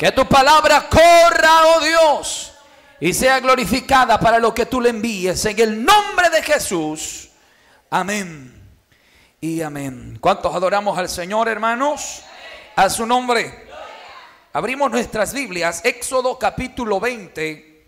Que tu palabra corra, oh Dios, y sea glorificada para lo que tú le envíes. En el nombre de Jesús. Amén y amén. ¿Cuántos adoramos al Señor, hermanos? A su nombre. Abrimos nuestras Biblias. Éxodo capítulo 20.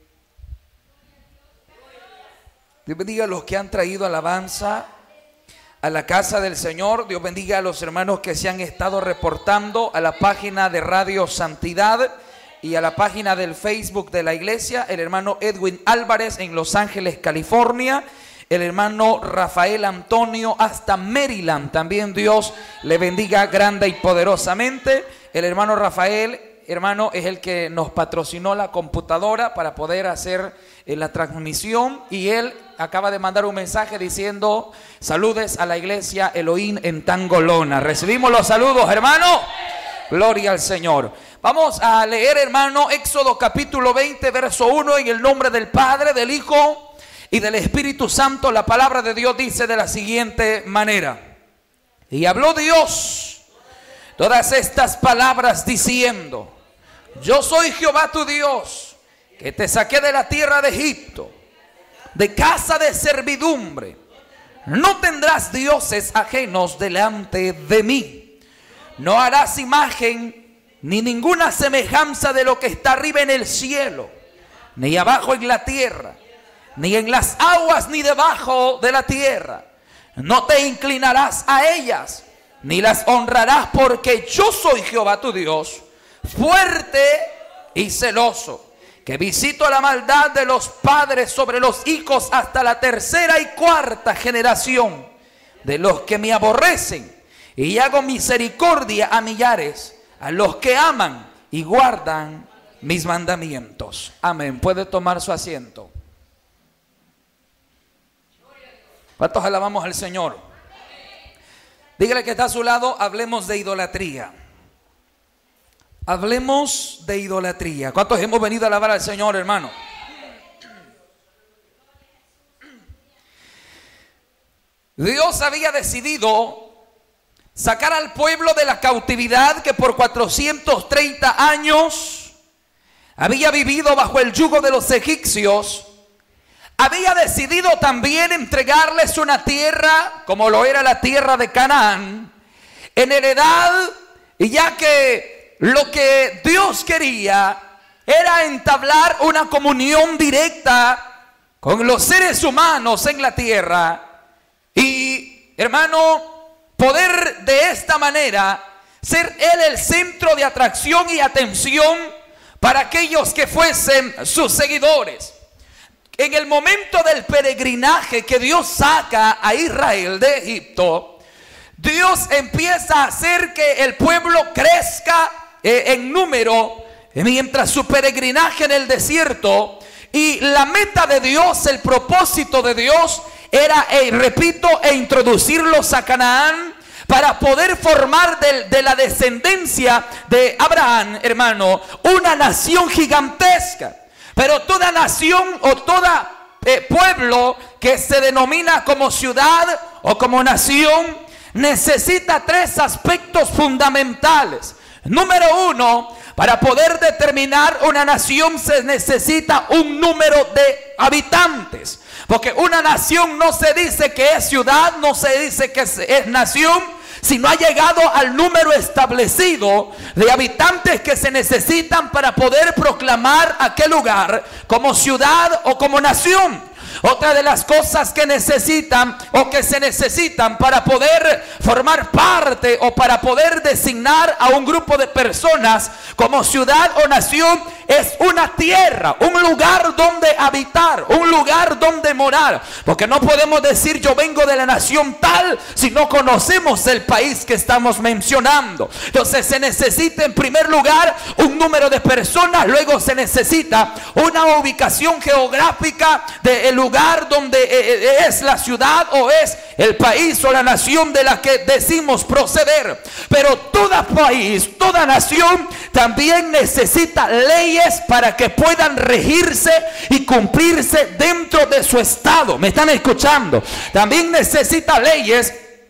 Dios bendiga a los que han traído alabanza a la casa del Señor. Dios bendiga a los hermanos que se han estado reportando a la página de Radio Santidad y a la página del Facebook de la iglesia. El hermano Edwin Álvarez en Los Ángeles, California. El hermano Rafael Antonio hasta Maryland. También Dios le bendiga grande y poderosamente. El hermano Rafael, hermano, es el que nos patrocinó la computadora para poder hacer la transmisión, y él acaba de mandar un mensaje diciendo: saludes a la iglesia Elohim en Tangolona. Recibimos los saludos, hermano. Gloria al Señor. Vamos a leer, hermano, Éxodo capítulo 20, verso 1, en el nombre del Padre, del Hijo y del Espíritu Santo. La palabra de Dios dice de la siguiente manera: y habló Dios todas estas palabras diciendo: yo soy Jehová tu Dios, que te saqué de la tierra de Egipto, de casa de servidumbre. No tendrás dioses ajenos delante de mí. No harás imagen ni ninguna semejanza de lo que está arriba en el cielo, ni abajo en la tierra, ni en las aguas, ni debajo de la tierra. No te inclinarás a ellas, ni las honrarás, porque yo soy Jehová tu Dios, fuerte y celoso, que visito la maldad de los padres sobre los hijos hasta la tercera y cuarta generación de los que me aborrecen, y hago misericordia a millares, a los que aman y guardan mis mandamientos. Amén. Puede tomar su asiento. ¿Cuántos alabamos al Señor? Dígale que está a su lado: hablemos de idolatría. Hablemos de idolatría. ¿Cuántos hemos venido a alabar al Señor, hermano? Dios había decidido sacar al pueblo de la cautividad que por 430 años había vivido bajo el yugo de los egipcios. Había decidido también entregarles una tierra, como lo era la tierra de Canaán, en heredad, y ya que lo que Dios quería era entablar una comunión directa con los seres humanos en la tierra, y, hermano, poder de esta manera ser Él el centro de atracción y atención para aquellos que fuesen sus seguidores. En el momento del peregrinaje que Dios saca a Israel de Egipto, Dios empieza a hacer que el pueblo crezca en número mientras su peregrinaje en el desierto. Y la meta de Dios, el propósito de Dios era, repito, introducirlos a Canaán para poder formar de la descendencia de Abraham, hermano, una nación gigantesca. Pero toda nación o toda pueblo que se denomina como ciudad o como nación necesita tres aspectos fundamentales. Número uno, para poder determinar una nación se necesita un número de habitantes. Porque una nación no se dice que es ciudad, no se dice que es nación, si no ha llegado al número establecido de habitantes que se necesitan para poder proclamar aquel lugar como ciudad o como nación. Otra de las cosas que necesitan o que se necesitan para poder formar parte o para poder designar a un grupo de personas como ciudad o nación es una tierra, un lugar donde habitar, un lugar donde morar. Porque no podemos decir yo vengo de la nación tal si no conocemos el país que estamos mencionando. Entonces se necesita en primer lugar un número de personas, luego se necesita una ubicación geográfica del lugar donde es la ciudad o es el país o la nación de la que decimos proceder. Pero todo país, toda nación también necesita leyes para que puedan regirse y cumplirse dentro de su estado. ¿Me están escuchando? También necesita leyes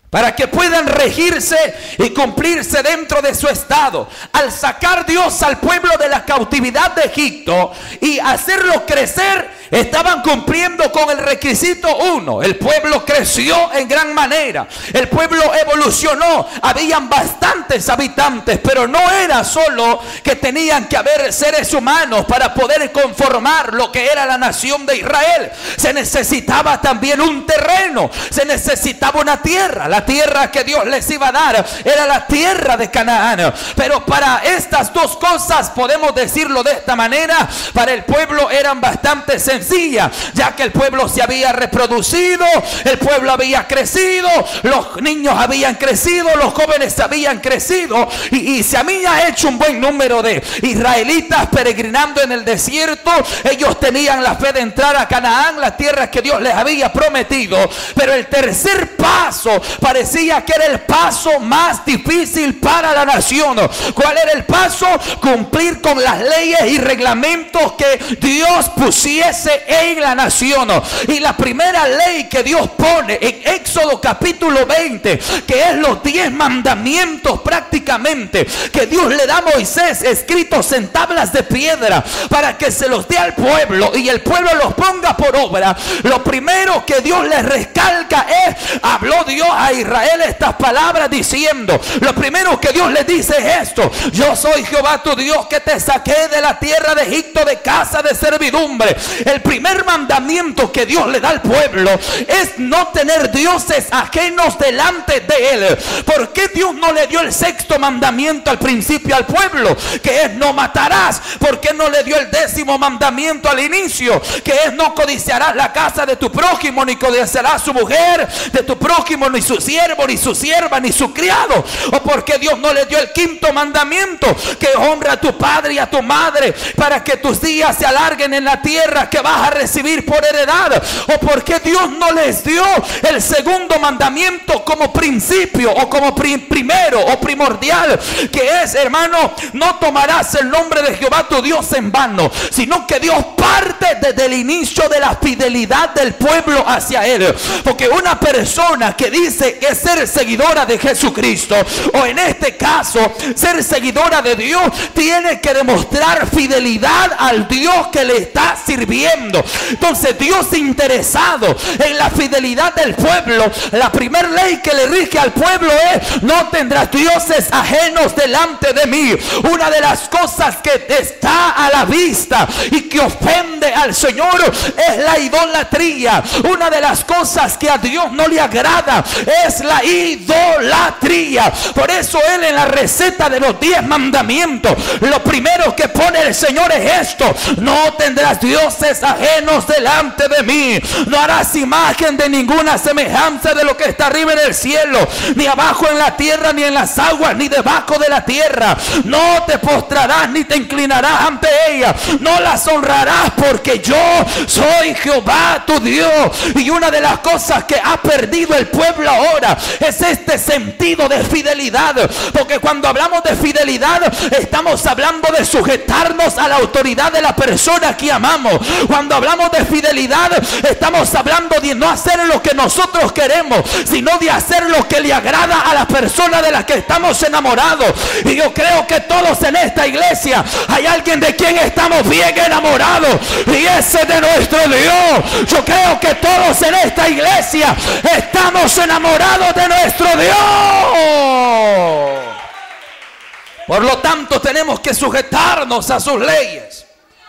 para que puedan regirse y cumplirse dentro de su estado. Al sacar Dios al pueblo de la cautividad de Egipto y hacerlo crecer, estaban cumpliendo con el requisito 1. El pueblo creció en gran manera, el pueblo evolucionó, habían bastantes habitantes, pero no era solo que tenían que haber seres humanos para poder conformar lo que era la nación de Israel. Se necesitaba también un terreno, se necesitaba una tierra. La tierra que Dios les iba a dar era la tierra de Canaán. Pero para estas dos cosas, podemos decirlo de esta manera, para el pueblo eran bastante sencillas, ya que el pueblo se había reproducido, el pueblo había crecido, los niños habían crecido, los jóvenes habían crecido, y se había hecho un buen número de israelitas peregrinando en el desierto. Ellos tenían la fe de entrar a Canaán, la tierra que Dios les había prometido. Pero el tercer paso parecía que era el paso más difícil para la nación. ¿Cuál era el paso? Cumplir con las leyes y reglamentos que Dios pusiese en la nación. Y la primera ley que Dios pone en Éxodo capítulo 20, que es los 10 mandamientos prácticamente, que Dios le da a Moisés escritos en tablas de piedra para que se los dé al pueblo y el pueblo los ponga por obra. Lo primero que Dios les recalca es: habló Dios a Israel estas palabras diciendo, lo primero que Dios les dice es esto: yo soy Jehová tu Dios, que te saqué de la tierra de Egipto, de casa de servidumbre. El primer mandamiento que Dios le da al pueblo es no tener dioses ajenos delante de él. ¿Por qué Dios no le dio el sexto mandamiento al principio al pueblo, que es no matarás? ¿Por qué no le dio el 10º mandamiento al inicio, que es no codiciarás la casa de tu prójimo, ni codiciarás su mujer de tu prójimo, ni su siervo, ni su sierva, ni su criado? ¿O por qué Dios no le dio el 5º mandamiento, que honra a tu padre y a tu madre, para que tus días se alarguen en la tierra que vas a recibir por heredad? ¿O por qué Dios no les dio el 2º mandamiento como principio, o como primero o primordial, que es, hermano, no tomarás el nombre de Jehová tu Dios en vano? Sino que Dios parte desde el inicio de la fidelidad del pueblo hacia él. Porque una persona que dice que es ser seguidora de Jesucristo, o en este caso ser seguidora de Dios, tiene que demostrar fidelidad al Dios que le está sirviendo. Entonces Dios, interesado en la fidelidad del pueblo, la primera ley que le rige al pueblo es: no tendrás dioses ajenos delante de mí. Una de las cosas que está a la vista y que ofende al Señor es la idolatría. Una de las cosas que a Dios no le agrada es la idolatría. Por eso él, en la receta de los 10 mandamientos, lo primero que pone el Señor es esto: no tendrás dioses ajenos delante de mí. No harás imagen de ninguna semejanza de lo que está arriba en el cielo, ni abajo en la tierra, ni en las aguas, ni debajo de la tierra. No te postrarás ni te inclinarás ante ella. No las honrarás, porque yo soy Jehová tu Dios. Y una de las cosas que ha perdido el pueblo ahora es este sentido de fidelidad. Porque cuando hablamos de fidelidad, estamos hablando de sujetarnos a la autoridad de la persona que amamos. Cuando hablamos de fidelidad, estamos hablando de no hacer lo que nosotros queremos, sino de hacer lo que le agrada a la persona de la que estamos enamorados. Y yo creo que todos en esta iglesia hay alguien de quien estamos bien enamorados, y ese de nuestro Dios. Yo creo que todos en esta iglesia estamos enamorados de nuestro Dios. Por lo tanto, tenemos que sujetarnos a sus leyes.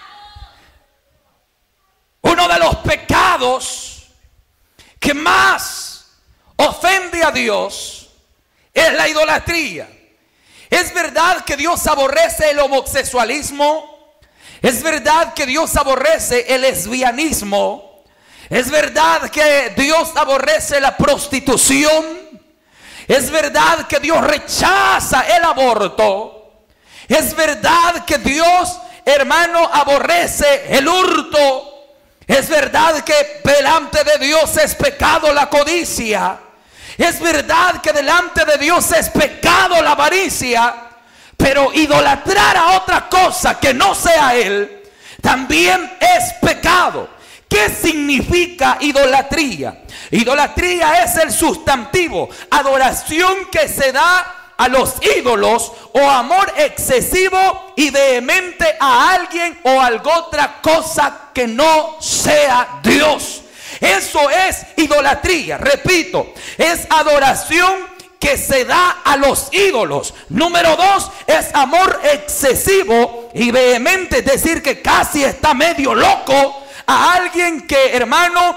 Uno de los pecados que más ofende a Dios es la idolatría. Es verdad que Dios aborrece el homosexualismo. Es verdad que Dios aborrece el lesbianismo. Es verdad que Dios aborrece la prostitución. Es verdad que Dios rechaza el aborto. Es verdad que Dios, hermano, aborrece el hurto. Es verdad que delante de Dios es pecado la codicia. Es verdad que delante de Dios es pecado la avaricia. Pero idolatrar a otra cosa que no sea Él también es pecado. ¿Qué significa idolatría? Idolatría es el sustantivo, adoración que se da a los ídolos o amor excesivo y vehemente a alguien o a alguna otra cosa que no sea Dios. Eso es idolatría. Repito, es adoración que se da a los ídolos. Número 2, es amor excesivo y vehemente, es decir, que casi está medio loco a alguien que, hermano,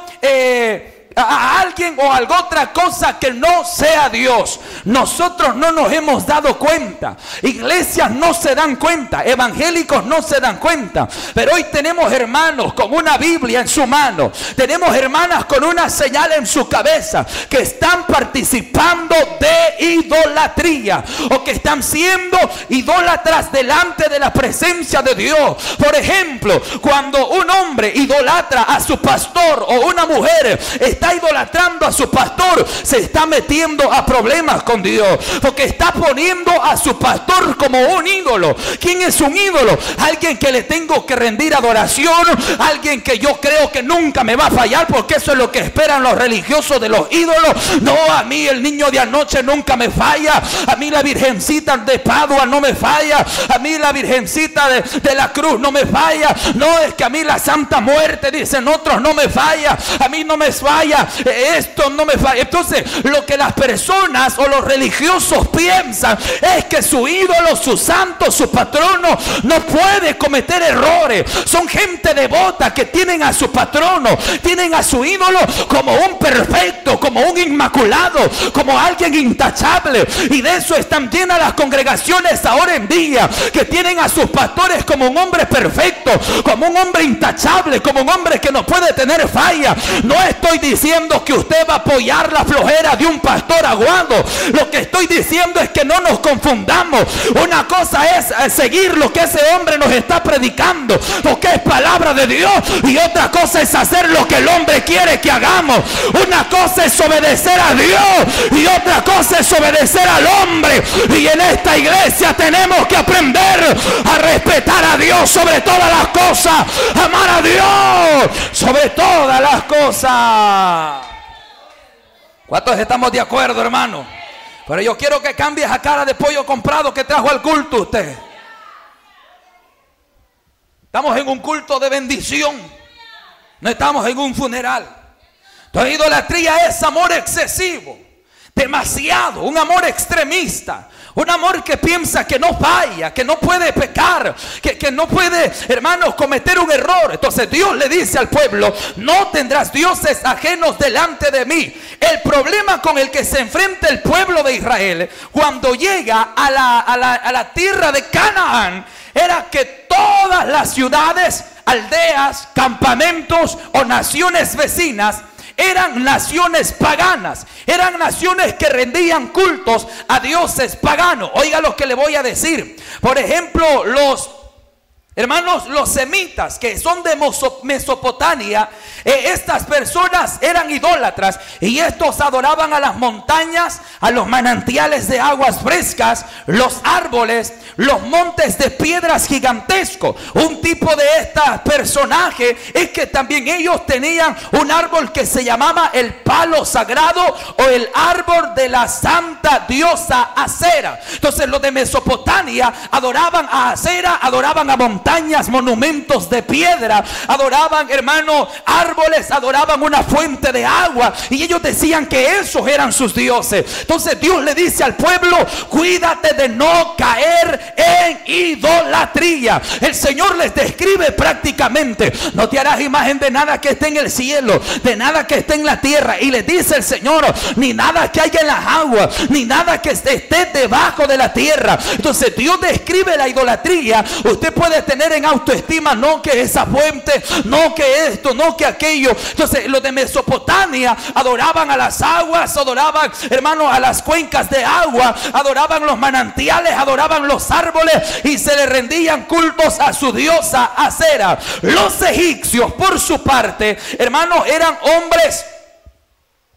a alguien o a alguna otra cosa que no sea Dios. Nosotros no nos hemos dado cuenta, iglesias no se dan cuenta, evangélicos no se dan cuenta, pero hoy tenemos hermanos con una Biblia en su mano, tenemos hermanas con una señal en su cabeza que están participando de idolatría o que están siendo idólatras delante de la presencia de Dios. Por ejemplo, cuando un hombre idolatra a su pastor o una mujer está idolatrando a su pastor, se está metiendo a problemas con Dios, porque está poniendo a su pastor como un ídolo. ¿Quién es un ídolo? Alguien que le tengo que rendir adoración, alguien que yo creo que nunca me va a fallar, porque eso es lo que esperan los religiosos de los ídolos. No, a mí el niño de anoche nunca me falla, a mí la virgencita de Padua no me falla, a mí la virgencita de la cruz no me falla, no, es que a mí la Santa Muerte, dicen otros, no me falla, a mí no me falla, esto no me falla. Entonces lo que las personas o los religiosos piensan es que su ídolo, su santo, su patrono no puede cometer errores. Son gente devota que tienen a su patrono, tienen a su ídolo como un perfecto, como un inmaculado, como alguien intachable, y de eso están llenas las congregaciones ahora en día, que tienen a sus pastores como un hombre perfecto, como un hombre intachable, como un hombre que no puede tener falla. No estoy diciendo que usted va a apoyar la flojera de un pastor aguado. Lo que estoy diciendo es que no nos confundamos. Una cosa es seguir lo que ese hombre nos está predicando, porque es palabra de Dios, y otra cosa es hacer lo que el hombre quiere que hagamos. Una cosa es obedecer a Dios y otra cosa es obedecer al hombre. Y en esta iglesia tenemos que aprender a respetar a Dios sobre todas las cosas, amar a Dios sobre todas las cosas. ¿Cuántos estamos de acuerdo, hermano? Pero yo quiero que cambie esa cara de pollo comprado que trajo al culto usted. Estamos en un culto de bendición, no estamos en un funeral. Entonces idolatría es amor excesivo, demasiado, un amor extremista, un amor que piensa que no falla, que no puede pecar, que no puede, hermanos, cometer un error. Entonces Dios le dice al pueblo: no tendrás dioses ajenos delante de mí. El problema con el que se enfrenta el pueblo de Israel cuando llega a la tierra de Canaán era que todas las ciudades, aldeas, campamentos o naciones vecinas eran naciones paganas, eran naciones que rendían cultos a dioses paganos. Oiga lo que le voy a decir. Por ejemplo, los semitas, que son de Mesopotamia, estas personas eran idólatras y estos adoraban a las montañas, a los manantiales de aguas frescas, los árboles, los montes de piedras gigantescos. Un tipo de este personaje es que también ellos tenían un árbol que se llamaba el palo sagrado o el árbol de la santa diosa Acera. Entonces los de Mesopotamia adoraban a Acera, adoraban a montañas, monumentos de piedra, adoraban, hermano, árboles, adoraban una fuente de agua, y ellos decían que esos eran sus dioses. Entonces Dios le dice al pueblo: cuídate de no caer en idolatría. El Señor les describe prácticamente: no te harás imagen de nada que esté en el cielo, de nada que esté en la tierra, y le dice el Señor: ni nada que haya en las aguas, ni nada que esté debajo de la tierra. Entonces Dios describe la idolatría. Usted puede tener en autoestima: no que esa fuente, no que esto, no que aquello. Entonces los de Mesopotamia adoraban a las aguas, adoraban, hermano, a las cuencas de agua, adoraban los manantiales, adoraban los árboles y se le rendían cultos a su diosa Acera. Los egipcios, por su parte, hermano, eran hombres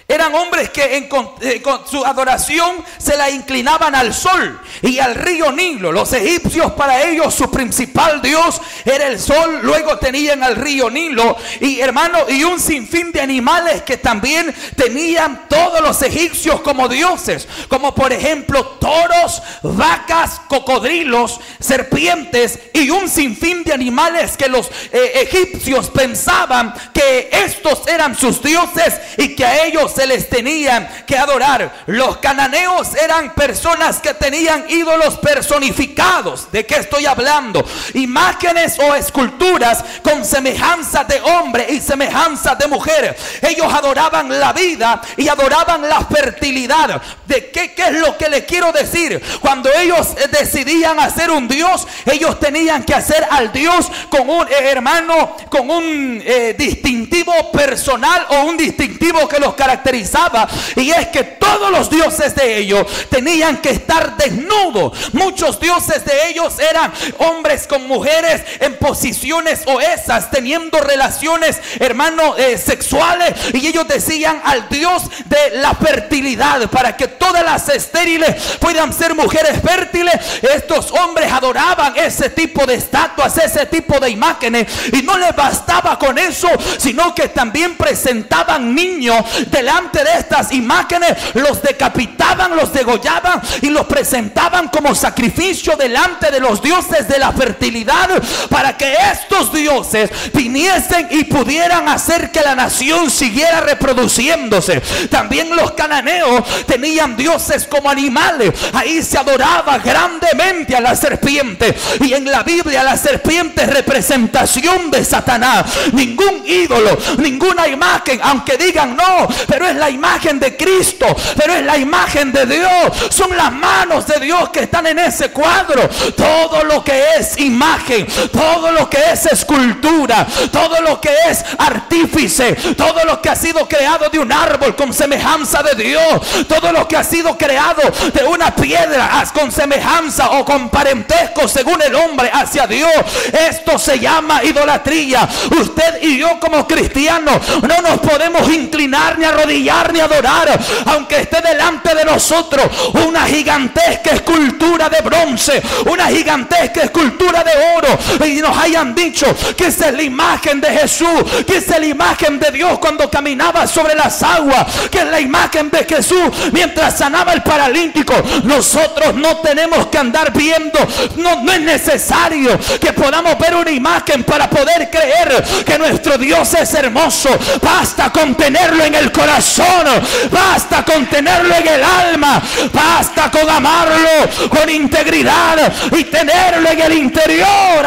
Eran hombres que con su adoración se la inclinaban al sol y al río Nilo. Los egipcios, para ellos su principal dios era el sol. Luego tenían al río Nilo y, hermano, y un sinfín de animales que también tenían todos los egipcios como dioses, como por ejemplo toros, vacas, cocodrilos, serpientes y un sinfín de animales que los egipcios pensaban que estos eran sus dioses y que a ellos se les tenían que adorar. Los cananeos eran personas que tenían ídolos personificados. ¿De qué estoy hablando? Imágenes o esculturas con semejanza de hombre y semejanza de mujer. Ellos adoraban la vida y adoraban la fertilidad. ¿De qué es lo que les quiero decir? Cuando ellos decidían hacer un dios, ellos tenían que hacer al dios con un hermano, con un distintivo personal o un distintivo que los caracterizaba, y es que todos los dioses de ellos tenían que estar desnudos. Muchos dioses de ellos eran hombres con mujeres en posiciones oesas, teniendo relaciones, hermano, sexuales, y ellos decían al dios de la fertilidad, para que todas las estériles puedan ser mujeres fértiles. Estos hombres adoraban ese tipo de estatuas, ese tipo de imágenes, y no les bastaba con eso, sino que también presentaban niños delante de estas imágenes, los decapitaban, los degollaban y los presentaban como sacrificio delante de los dioses de la fertilidad, para que estos dioses viniesen y pudieran hacer que la nación siguiera reproduciéndose. También los cananeos tenían dioses como animales. Ahí se adoraba grandemente a la serpiente, y en la Biblia la serpiente es representación de Satanás. Ningún ídolo, ninguna imagen, aunque digan no, pero es la imagen de Cristo, pero es la imagen de Dios, son las manos de Dios que están en ese cuadro. Todo lo que es imagen, todo lo que es escultura, todo lo que es artífice, todo lo que ha sido creado de un árbol con semejanza de Dios, todo lo que ha sido creado de una piedra con semejanza o con parentesco según el hombre hacia Dios, esto se llama idolatría. Usted y yo como cristianos no nos podemos inclinar ni arrodillar ni adorar, aunque esté delante de nosotros una gigantesca escultura de bronce, una gigantesca escultura de oro, y nos hayan dicho que esa es la imagen de Jesús, que esa es la imagen de Dios cuando caminaba sobre las aguas, que es la imagen de Jesús mientras sanaba el paralítico. Nosotros no tenemos que andar viendo, no es necesario que podamos ver una imagen para poder creer que nuestro Dios es hermoso. Basta con tenerlo en el corazón, basta con tenerlo en el alma, basta con amarlo con integridad y tenerlo en el interior.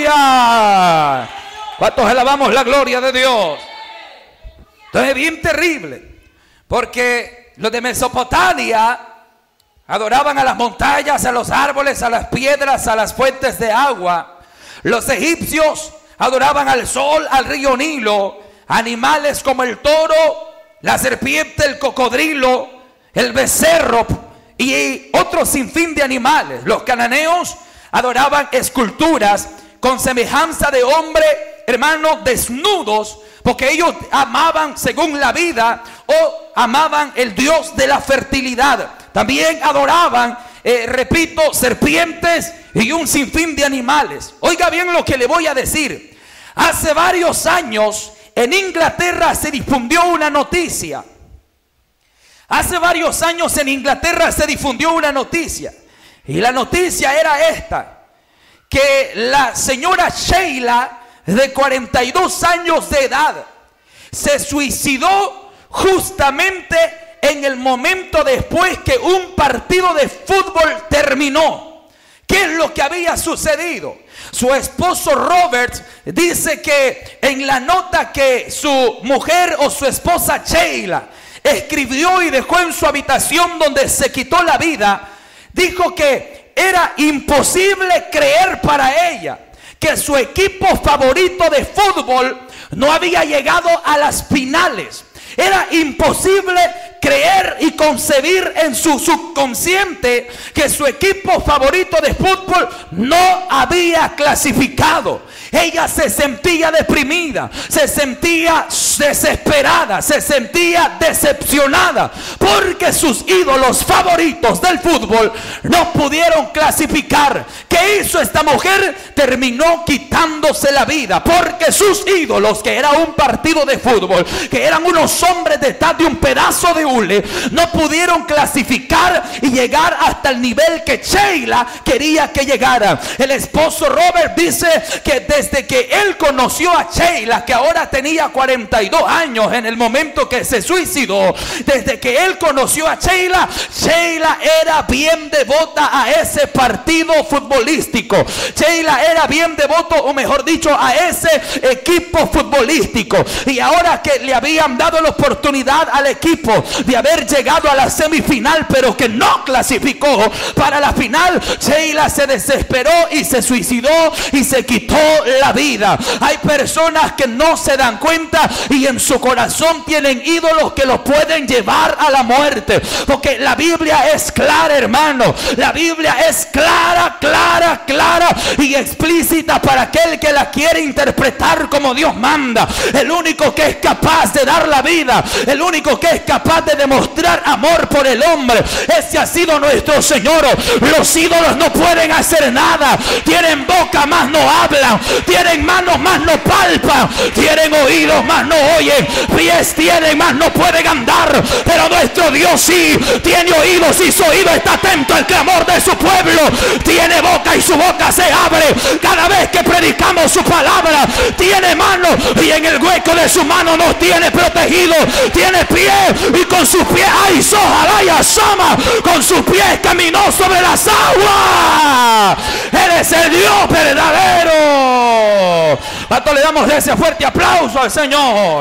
Aleluya. ¿Cuántos alabamos la gloria de Dios? Entonces es bien terrible, porque los de Mesopotamia adoraban a las montañas, a los árboles, a las piedras, a las fuentes de agua. Los egipcios adoraban al sol, al río Nilo, animales como el toro, la serpiente, el cocodrilo, el becerro y otro sinfín de animales. Los cananeos adoraban esculturas con semejanza de hombre, hermanos, desnudos, porque ellos amaban según la vida o amaban el Dios de la fertilidad. También adoraban, repito, serpientes y un sinfín de animales. Oiga bien lo que le voy a decir. Hace varios años en Inglaterra se difundió una noticia. Hace varios años en Inglaterra se difundió una noticia. Y la noticia era esta: que la señora Sheila, de 42 años de edad, se suicidó justamente en el momento después que un partido de fútbol terminó. ¿Qué es lo que había sucedido? Su esposo Robert dice que en la nota que su mujer o su esposa Sheila escribió y dejó en su habitación donde se quitó la vida, dijo que era imposible creer para ella que su equipo favorito de fútbol no había llegado a las finales. Era imposible creer y concebir en su subconsciente que su equipo favorito de fútbol no había clasificado. Ella se sentía deprimida, se sentía desesperada, se sentía decepcionada porque sus ídolos favoritos del fútbol no pudieron clasificar. ¿Qué hizo esta mujer? Terminó quitándose la vida porque sus ídolos, que era un partido de fútbol, que eran unos hombres detrás de un pedazo de hule, no pudieron clasificar y llegar hasta el nivel que Sheila quería que llegara. El esposo Robert dice que desde que él conoció a Sheila, que ahora tenía 42 años en el momento que se suicidó, desde que él conoció a Sheila, Sheila era bien devota a ese partido futbolístico. Sheila era bien devoto, o mejor dicho, a ese equipo futbolístico. Y ahora que le habían dado la oportunidad al equipo de haber llegado a la semifinal, pero que no clasificó para la final, Sheila se desesperó y se suicidó y se quitó la vida. Hay personas que no se dan cuenta y en su corazón tienen ídolos que los pueden llevar a la muerte, porque la Biblia es clara, hermano. La Biblia es clara, clara, clara y explícita para aquel que la quiere interpretar como Dios manda. El único que es capaz de dar la vida, el único que es capaz de demostrar amor por el hombre, ese ha sido nuestro Señor. Los ídolos no pueden hacer nada. Tienen boca, más no hablan. Tienen manos, más no palpan. Tienen oídos, más no oyen. Pies tienen, más no pueden andar. Pero nuestro Dios sí tiene oídos y su oído está atento al clamor de su pueblo. Tiene boca y su boca se abre cada vez que predicamos su palabra. Tiene mano y en el hueco de su mano nos tiene protegido. Tiene pie y con sus pies, ay, sojalaya sama, con sus pies caminó sobre las aguas. Él es el Dios verdadero. ¿Cuánto le damos ese fuerte aplauso al Señor?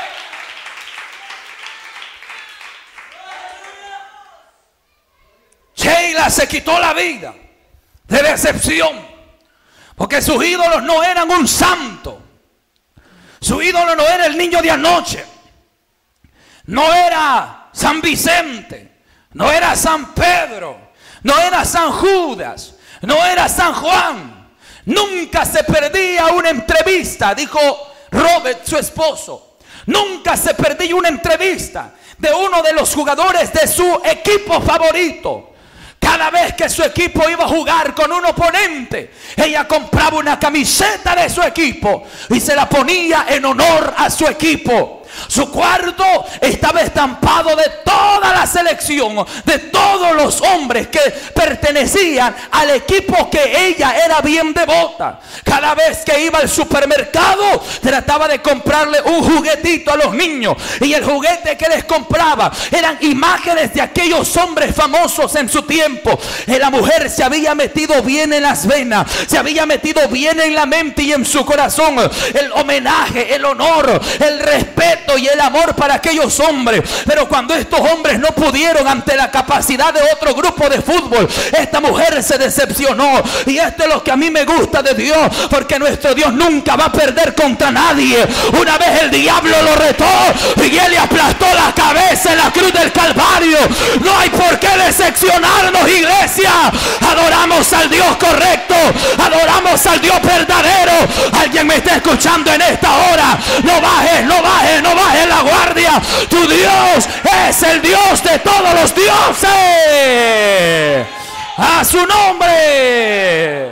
Sheila se quitó la vida de decepción porque sus ídolos no eran un santo. Su ídolo no era el niño de anoche, no era San Vicente, no era San Pedro, no era San Judas, no era San Juan. Nunca se perdía una entrevista, dijo Robert, su esposo. Nunca se perdía una entrevista de uno de los jugadores de su equipo favorito. Cada vez que su equipo iba a jugar con un oponente, ella compraba una camiseta de su equipo y se la ponía en honor a su equipo. Su cuarto estaba estampado de toda la selección, de todos los hombres que pertenecían al equipo que ella era bien devota. Cada vez que iba al supermercado, trataba de comprarle un juguetito a los niños, y el juguete que les compraba eran imágenes de aquellos hombres famosos en su tiempo. La mujer se había metido bien en las venas, se había metido bien en la mente y en su corazón el homenaje, el honor, el respeto y el amor para aquellos hombres. Pero cuando estos hombres no pudieron ante la capacidad de otro grupo de fútbol, esta mujer se decepcionó. Y esto es lo que a mí me gusta de Dios, porque nuestro Dios nunca va a perder contra nadie. Una vez el diablo lo retó y él le aplastó la cabeza en la cruz del Calvario. No hay por qué decepcionarnos, iglesia. Adoramos al Dios correcto, adoramos al Dios verdadero. Alguien me está escuchando en esta hora. No bajes, no bajes, no bajes la guardia. Tu Dios es el Dios de todos los dioses. A su nombre.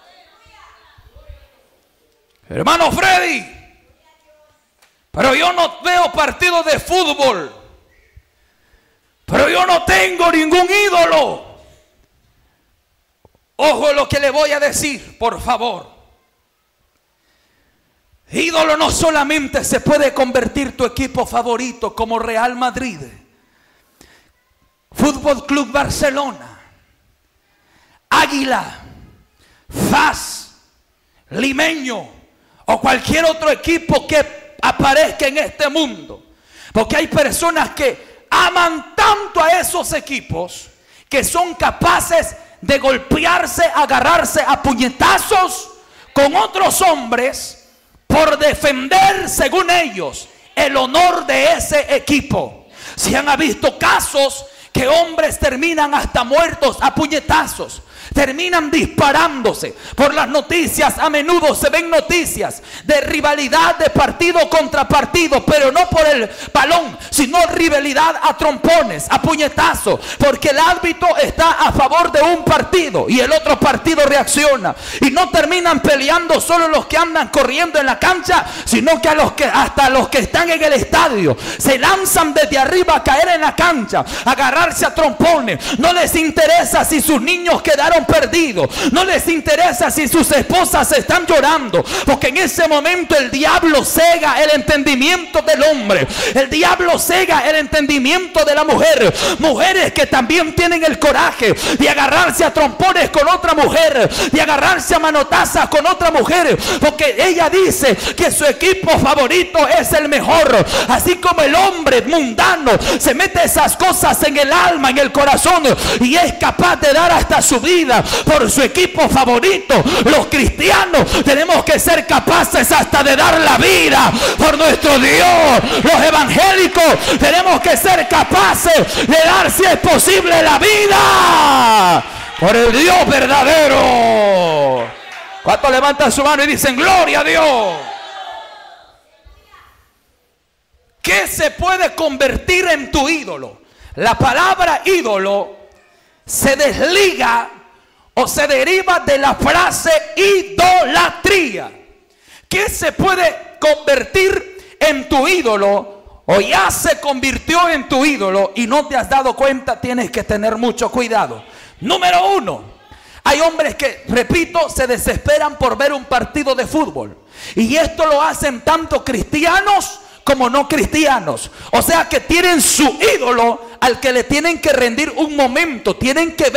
Hermano Freddy, pero yo no veo partidos de fútbol, pero yo no tengo ningún ídolo. Ojo lo que le voy a decir, por favor. Ídolo no solamente se puede convertir tu equipo favorito como Real Madrid, Fútbol Club Barcelona, Águila, FAS, Limeño o cualquier otro equipo que aparezca en este mundo. Porque hay personas que aman tanto a esos equipos que son capaces de golpearse, agarrarse a puñetazos con otros hombres por defender, según ellos, el honor de ese equipo. Se han visto casos que hombres terminan hasta muertos a puñetazos, terminan disparándose. Por las noticias a menudo se ven noticias de rivalidad de partido contra partido, pero no por el balón, sino rivalidad a trompones, a puñetazos, porque el árbitro está a favor de un partido y el otro partido reacciona, y no terminan peleando solo los que andan corriendo en la cancha, sino que hasta los que están en el estadio se lanzan desde arriba a caer en la cancha, agarrarse a trompones. No les interesa si sus niños quedaron perdidos, no les interesa si sus esposas están llorando, porque en ese momento el diablo cega el entendimiento del hombre, el diablo cega el entendimiento de la mujer. Mujeres que también tienen el coraje de agarrarse a trompones con otra mujer, de agarrarse a manotazas con otra mujer, porque ella dice que su equipo favorito es el mejor. Así como el hombre mundano se mete esas cosas en el alma, en el corazón, y es capaz de dar hasta su vida por su equipo favorito, los cristianos tenemos que ser capaces hasta de dar la vida por nuestro Dios. Los evangélicos tenemos que ser capaces de dar, si es posible, la vida por el Dios verdadero. ¿Cuántos levantan su mano y dicen gloria a Dios? ¿Qué se puede convertir en tu ídolo? La palabra ídolo se desliga o se deriva de la frase idolatría. ¿Qué se puede convertir en tu ídolo o ya se convirtió en tu ídolo y no te has dado cuenta? Tienes que tener mucho cuidado. Número uno, hay hombres que, repito, se desesperan por ver un partido de fútbol, y esto lo hacen tanto cristianos como no cristianos. O sea que tienen su ídolo al que le tienen que rendir un momento, tienen que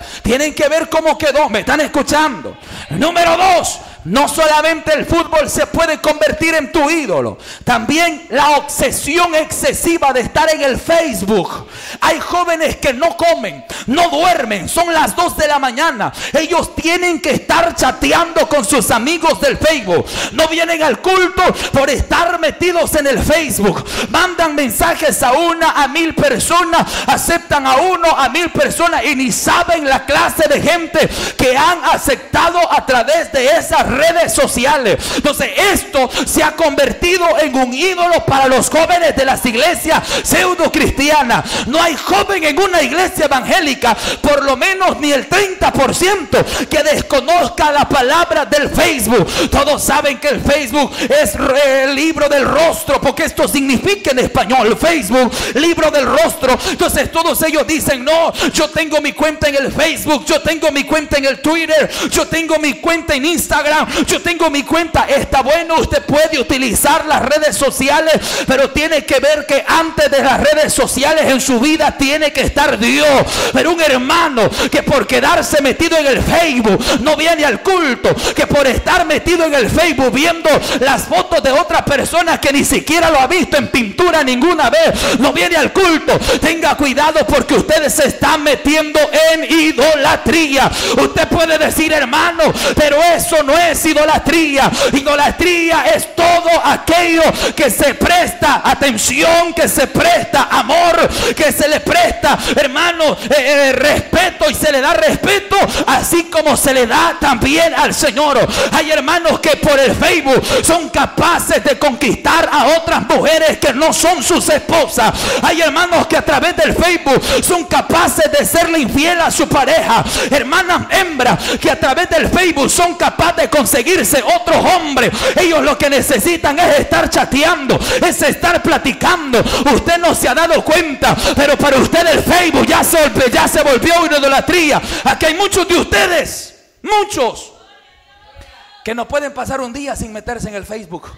ver cómo quedó. ¿Me están escuchando? Número dos, no solamente el fútbol se puede convertir en tu ídolo, también la obsesión excesiva de estar en el Facebook. Hay jóvenes que no comen, no duermen, son las 2 de la mañana, ellos tienen que estar chateando con sus amigos del Facebook. No vienen al culto por estar metidos en el Facebook. Mandan mensajes a 1 a 1000 personas, aceptan a 1 a 1000 personas, y ni saben la clase de gente que han aceptado a través de esas redes sociales. Entonces esto se ha convertido en un ídolo para los jóvenes de las iglesias pseudo cristianas. No hay joven en una iglesia evangélica, por lo menos ni el 30%, que desconozca la palabra del Facebook. Todos saben que el Facebook es el libro del rostro, porque esto significa en español Facebook, libro del rostro. Entonces todos ellos dicen: no, yo tengo mi cuenta en el Facebook, yo tengo mi cuenta en el Twitter, yo tengo mi cuenta en Instagram, yo tengo mi cuenta. Está bueno, usted puede utilizar las redes sociales, pero tiene que ver que antes de las redes sociales en su vida tiene que estar Dios. Pero un hermano que por quedarse metido en el Facebook no viene al culto, que por estar metido en el Facebook viendo las fotos de otras personas que ni siquiera lo ha visto en pintura ninguna vez, no viene al culto, tenga cuidado, porque ustedes se están metiendo en idolatría. Usted puede decir: hermano, pero eso no es idolatría. Idolatría es todo aquello que se presta atención, que se presta amor, que se le presta, hermano, respeto, y se le da respeto así como se le da también al Señor. Hay hermanos que por el Facebook son capaces de conquistar a otras mujeres que no son sus esposas. Hay hermanos que a través del Facebook son capaces de serle infiel a su pareja. Hermanas hembras que a través del Facebook son capaces de conseguirse otros hombres. Ellos lo que necesitan es estar chateando, es estar platicando. Usted no se ha dado cuenta, pero para usted el Facebook ya se volvió una idolatría. Aquí hay muchos de ustedes, muchos, que no pueden pasar un día sin meterse en el Facebook.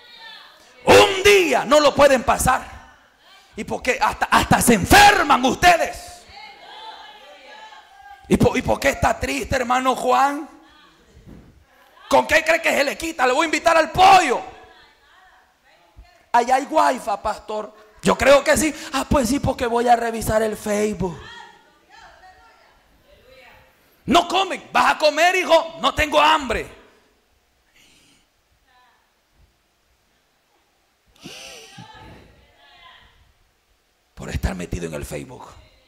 Un día no lo pueden pasar. Y porque hasta se enferman ustedes. ¿Y por qué está triste, hermano Juan? ¿Con qué cree que se le quita? Le voy a invitar al pollo. Allá hay wifi, pastor. Yo creo que sí. Ah, pues sí, porque voy a revisar el Facebook. No comen. ¿Vas a comer, hijo? No tengo hambre. Por estar metido en el Facebook.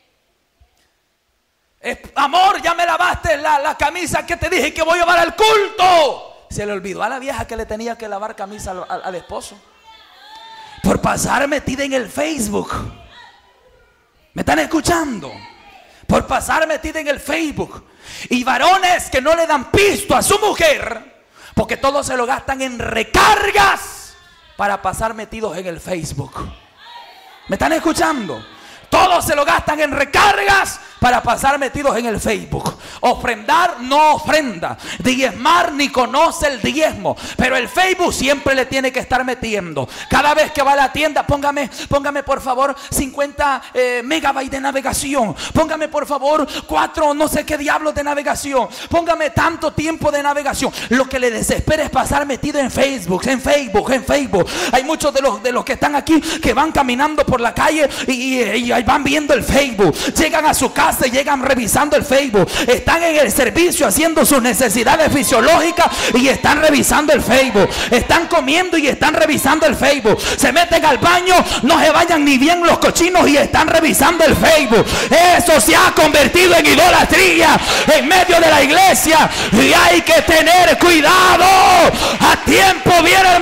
Amor, ya me lavaste la camisa que te dije que voy a llevar al culto. Se le olvidó a la vieja que le tenía que lavar camisa al esposo por pasar metida en el Facebook. ¿Me están escuchando? Por pasar metida en el Facebook. Y varones que no le dan pisto a su mujer porque todos se lo gastan en recargas para pasar metidos en el Facebook. ¿Me están escuchando? Todos se lo gastan en recargas para pasar metidos en el Facebook. Ofrendar no ofrenda, diezmar ni conoce el diezmo, pero el Facebook siempre le tiene que estar metiendo. Cada vez que va a la tienda, póngame por favor 50 megabytes de navegación, póngame por favor 4 no sé qué diablos de navegación, póngame tanto tiempo de navegación. Lo que le desespera es pasar metido en Facebook. Hay muchos de los que están aquí que van caminando por la calle y van viendo el Facebook. Llegan a su casa y llegan revisando el Facebook. Están en el servicio haciendo sus necesidades fisiológicas y están revisando el Facebook. Están comiendo y están revisando el Facebook. Se meten al baño, no se vayan ni bien los cochinos y están revisando el Facebook. Eso se ha convertido en idolatría en medio de la iglesia y hay que tener cuidado. A tiempo viene el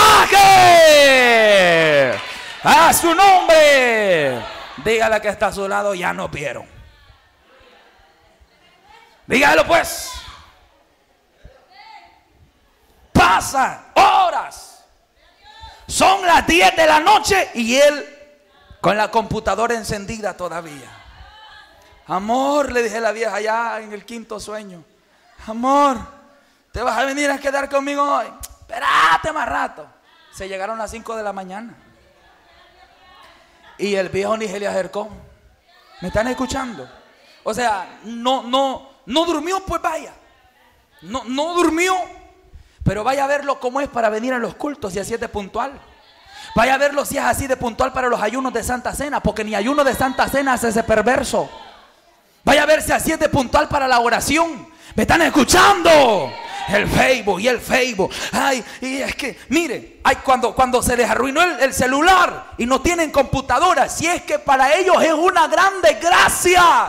mensaje. A su nombre. Dígale que está a su lado, ya no vieron. Dígalo pues. Pasan horas. Son las 10 de la noche y él con la computadora encendida todavía. Amor, le dije a la vieja ya en el quinto sueño. Amor, ¿te vas a venir a quedar conmigo hoy? Espérate más rato. Se llegaron las 5 de la mañana. Y el viejo ni se le acercó. ¿Me están escuchando? O sea, no durmió, pues vaya. No durmió. Pero vaya a verlo cómo es para venir a los cultos y así es de puntual. Vaya a verlo si es así de puntual para los ayunos de Santa Cena, porque ni ayuno de Santa Cena hace ese perverso. Vaya a ver si así es de puntual para la oración. ¿Me están escuchando? El Facebook. Ay, y es que, mire, cuando se les arruinó el celular y no tienen computadora, si es que para ellos es una gran desgracia.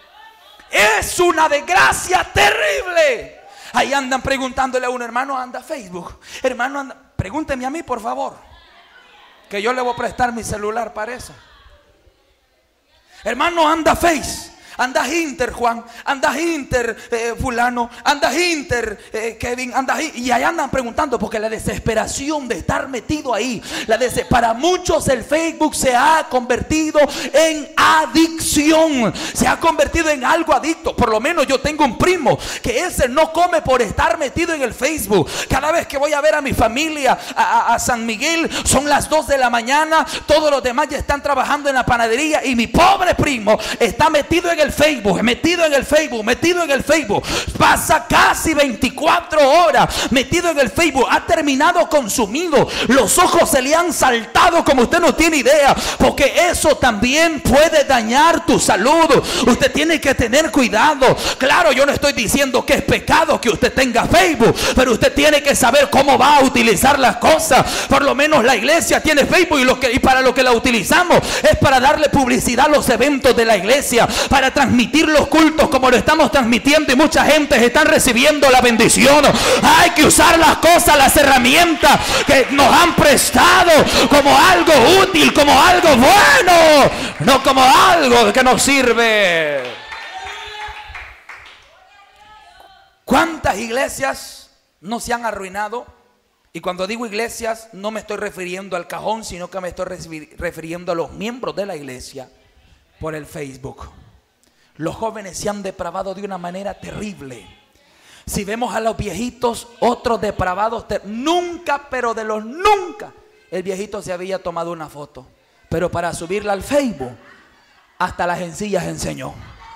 Es una desgracia terrible. Ahí andan preguntándole a un hermano, anda Facebook. Hermano, anda, pregúnteme a mí, por favor, que yo le voy a prestar mi celular para eso. Hermano, anda Face. Andas Inter, Juan, andas Inter, fulano, andas Inter, Kevin, andas Inter. Y ahí andan preguntando porque la desesperación de estar metido ahí, para muchos el Facebook se ha convertido en adicción. Se ha convertido en algo adicto. Por lo menos yo tengo un primo que ese no come por estar metido en el Facebook. Cada vez que voy a ver a mi familia a San Miguel, son las 2 de la mañana, todos los demás ya están trabajando en la panadería y mi pobre primo está metido en el Facebook, metido en el Facebook, pasa casi 24 horas metido en el Facebook, ha terminado consumido, los ojos se le han saltado como usted no tiene idea, porque eso también puede dañar tu salud. Usted tiene que tener cuidado. Claro, yo no estoy diciendo que es pecado que usted tenga Facebook, pero usted tiene que saber cómo va a utilizar las cosas. Por lo menos la iglesia tiene Facebook y para lo que la utilizamos es para darle publicidad a los eventos de la iglesia, para transmitir los cultos como lo estamos transmitiendo y mucha gente está recibiendo la bendición. Hay que usar las cosas, las herramientas que nos han prestado como algo útil, como algo bueno, no como algo que nos sirve. ¿Cuántas iglesias no se han arruinado? Y cuando digo iglesias no me estoy refiriendo al cajón, sino que me estoy refiriendo a los miembros de la iglesia por el Facebook. Los jóvenes se han depravado de una manera terrible. Si vemos a los viejitos, otros depravados, nunca, pero de los nunca, el viejito se había tomado una foto. Pero para subirla al Facebook, hasta las encías enseñó.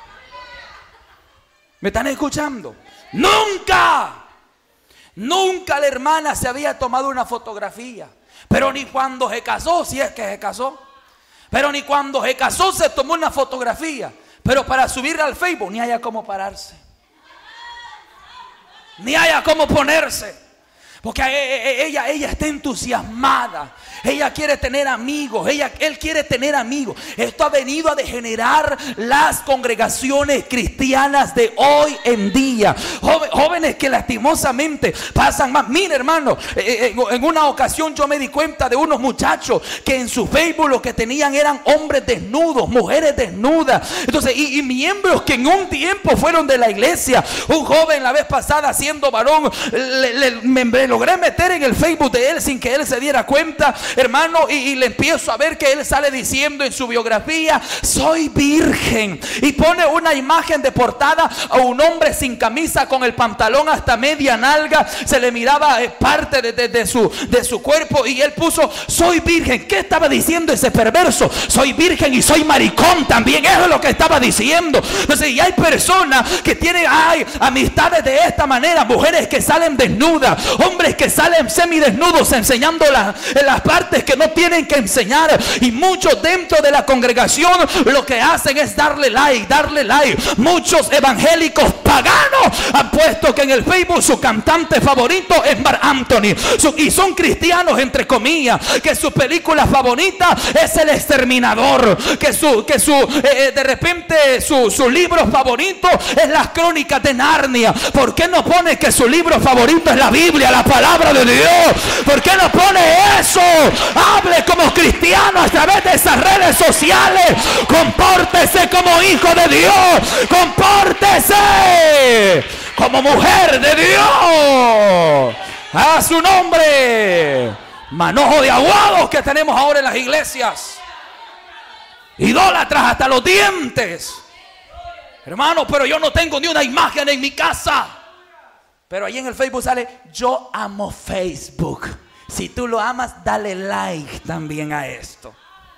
¿Me están escuchando? Nunca la hermana se había tomado una fotografía. Pero ni cuando se casó, si es que se casó. Pero ni cuando se casó se tomó una fotografía. Pero para subirla al Facebook ni haya cómo pararse, ni haya cómo ponerse. Porque ella está entusiasmada. Ella quiere tener amigos. Él quiere tener amigos. Esto ha venido a degenerar las congregaciones cristianas de hoy en día. Jóvenes que lastimosamente pasan más. Mira, hermano, en una ocasión yo me di cuenta de unos muchachos que en su Facebook lo que tenían eran hombres desnudos, mujeres desnudas. Entonces, y miembros que en un tiempo fueron de la iglesia. Un joven la vez pasada, siendo varón, me logré meter en el Facebook de él sin que él se diera cuenta, hermano, y le empiezo a ver que él sale diciendo en su biografía: soy virgen, y pone una imagen de portada a un hombre sin camisa, con el pantalón hasta media nalga, se le miraba parte de su cuerpo, y él puso: soy virgen. ¿Qué estaba diciendo ese perverso? Soy virgen y soy maricón también. Eso es lo que estaba diciendo. Entonces, y hay personas que tienen amistades de esta manera, mujeres que salen desnudas, hombres que salen semidesnudos enseñando las partes que no tienen que enseñar, y muchos dentro de la congregación lo que hacen es darle like. Muchos evangélicos paganos han puesto que en el Facebook su cantante favorito es Marc Anthony, y son cristianos entre comillas, que su película favorita es El Exterminador, que de repente su libro favorito es Las Crónicas de Narnia. ¿Por qué no pone que su libro favorito es la Biblia, la palabra de Dios? ¿Por qué no pone eso? Hable como cristiano a través de esas redes sociales. Compórtese como hijo de Dios. Compórtese como mujer de Dios. A su nombre. Manojo de aguados que tenemos ahora en las iglesias. Idólatras hasta los dientes. Hermano, pero yo no tengo ni una imagen en mi casa. Pero ahí en el Facebook sale: yo amo Facebook. Si tú lo amas, dale like también a esto.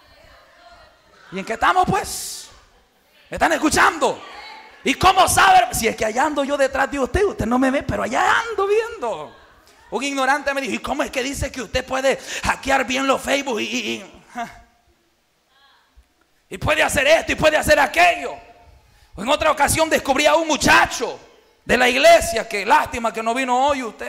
¿Y en qué estamos, pues? ¿Me están escuchando? ¿Y cómo saber? Si es que allá ando yo detrás de usted. Usted no me ve, pero allá ando viendo. Un ignorante me dijo: ¿y cómo es que dice que usted puede hackear bien los Facebook y puede hacer esto y puede hacer aquello? En otra ocasión descubrí a un muchacho de la iglesia, que lástima que no vino hoy usted,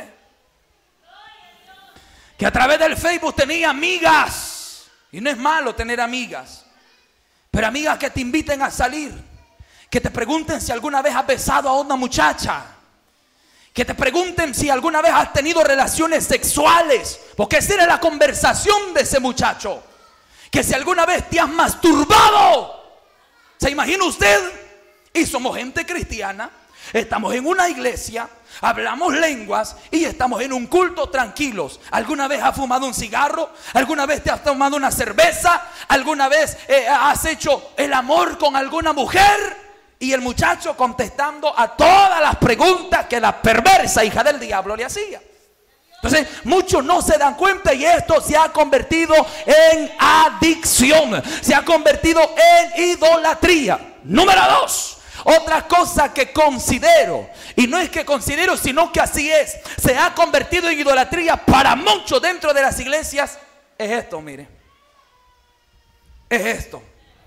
que a través del Facebook tenía amigas. Y no es malo tener amigas, pero amigas que te inviten a salir, que te pregunten si alguna vez has besado a una muchacha, que te pregunten si alguna vez has tenido relaciones sexuales, porque esa era la conversación de ese muchacho. Que si alguna vez te has masturbado. ¿Se imagina usted? Y somos gente cristiana, estamos en una iglesia, hablamos lenguas y estamos en un culto tranquilos. ¿Alguna vez has fumado un cigarro? ¿Alguna vez te has tomado una cerveza? ¿Alguna vez has hecho el amor con alguna mujer? Y el muchacho contestando a todas las preguntas que la perversa hija del diablo le hacía. Entonces muchos no se dan cuenta, y esto se ha convertido en adicción, se ha convertido en idolatría. Número 2. Otra cosa que considero, y no es que considero, sino que así es, se ha convertido en idolatría para muchos dentro de las iglesias, es esto, mire. Es esto.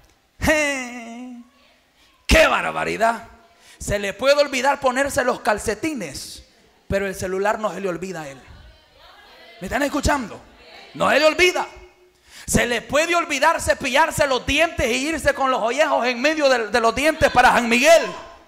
¡Qué barbaridad! Se le puede olvidar ponerse los calcetines, pero el celular no se le olvida a él. ¿Me están escuchando? No se le olvida. Se le puede olvidar cepillarse los dientes e irse con los ollejos en medio de los dientes para San Miguel.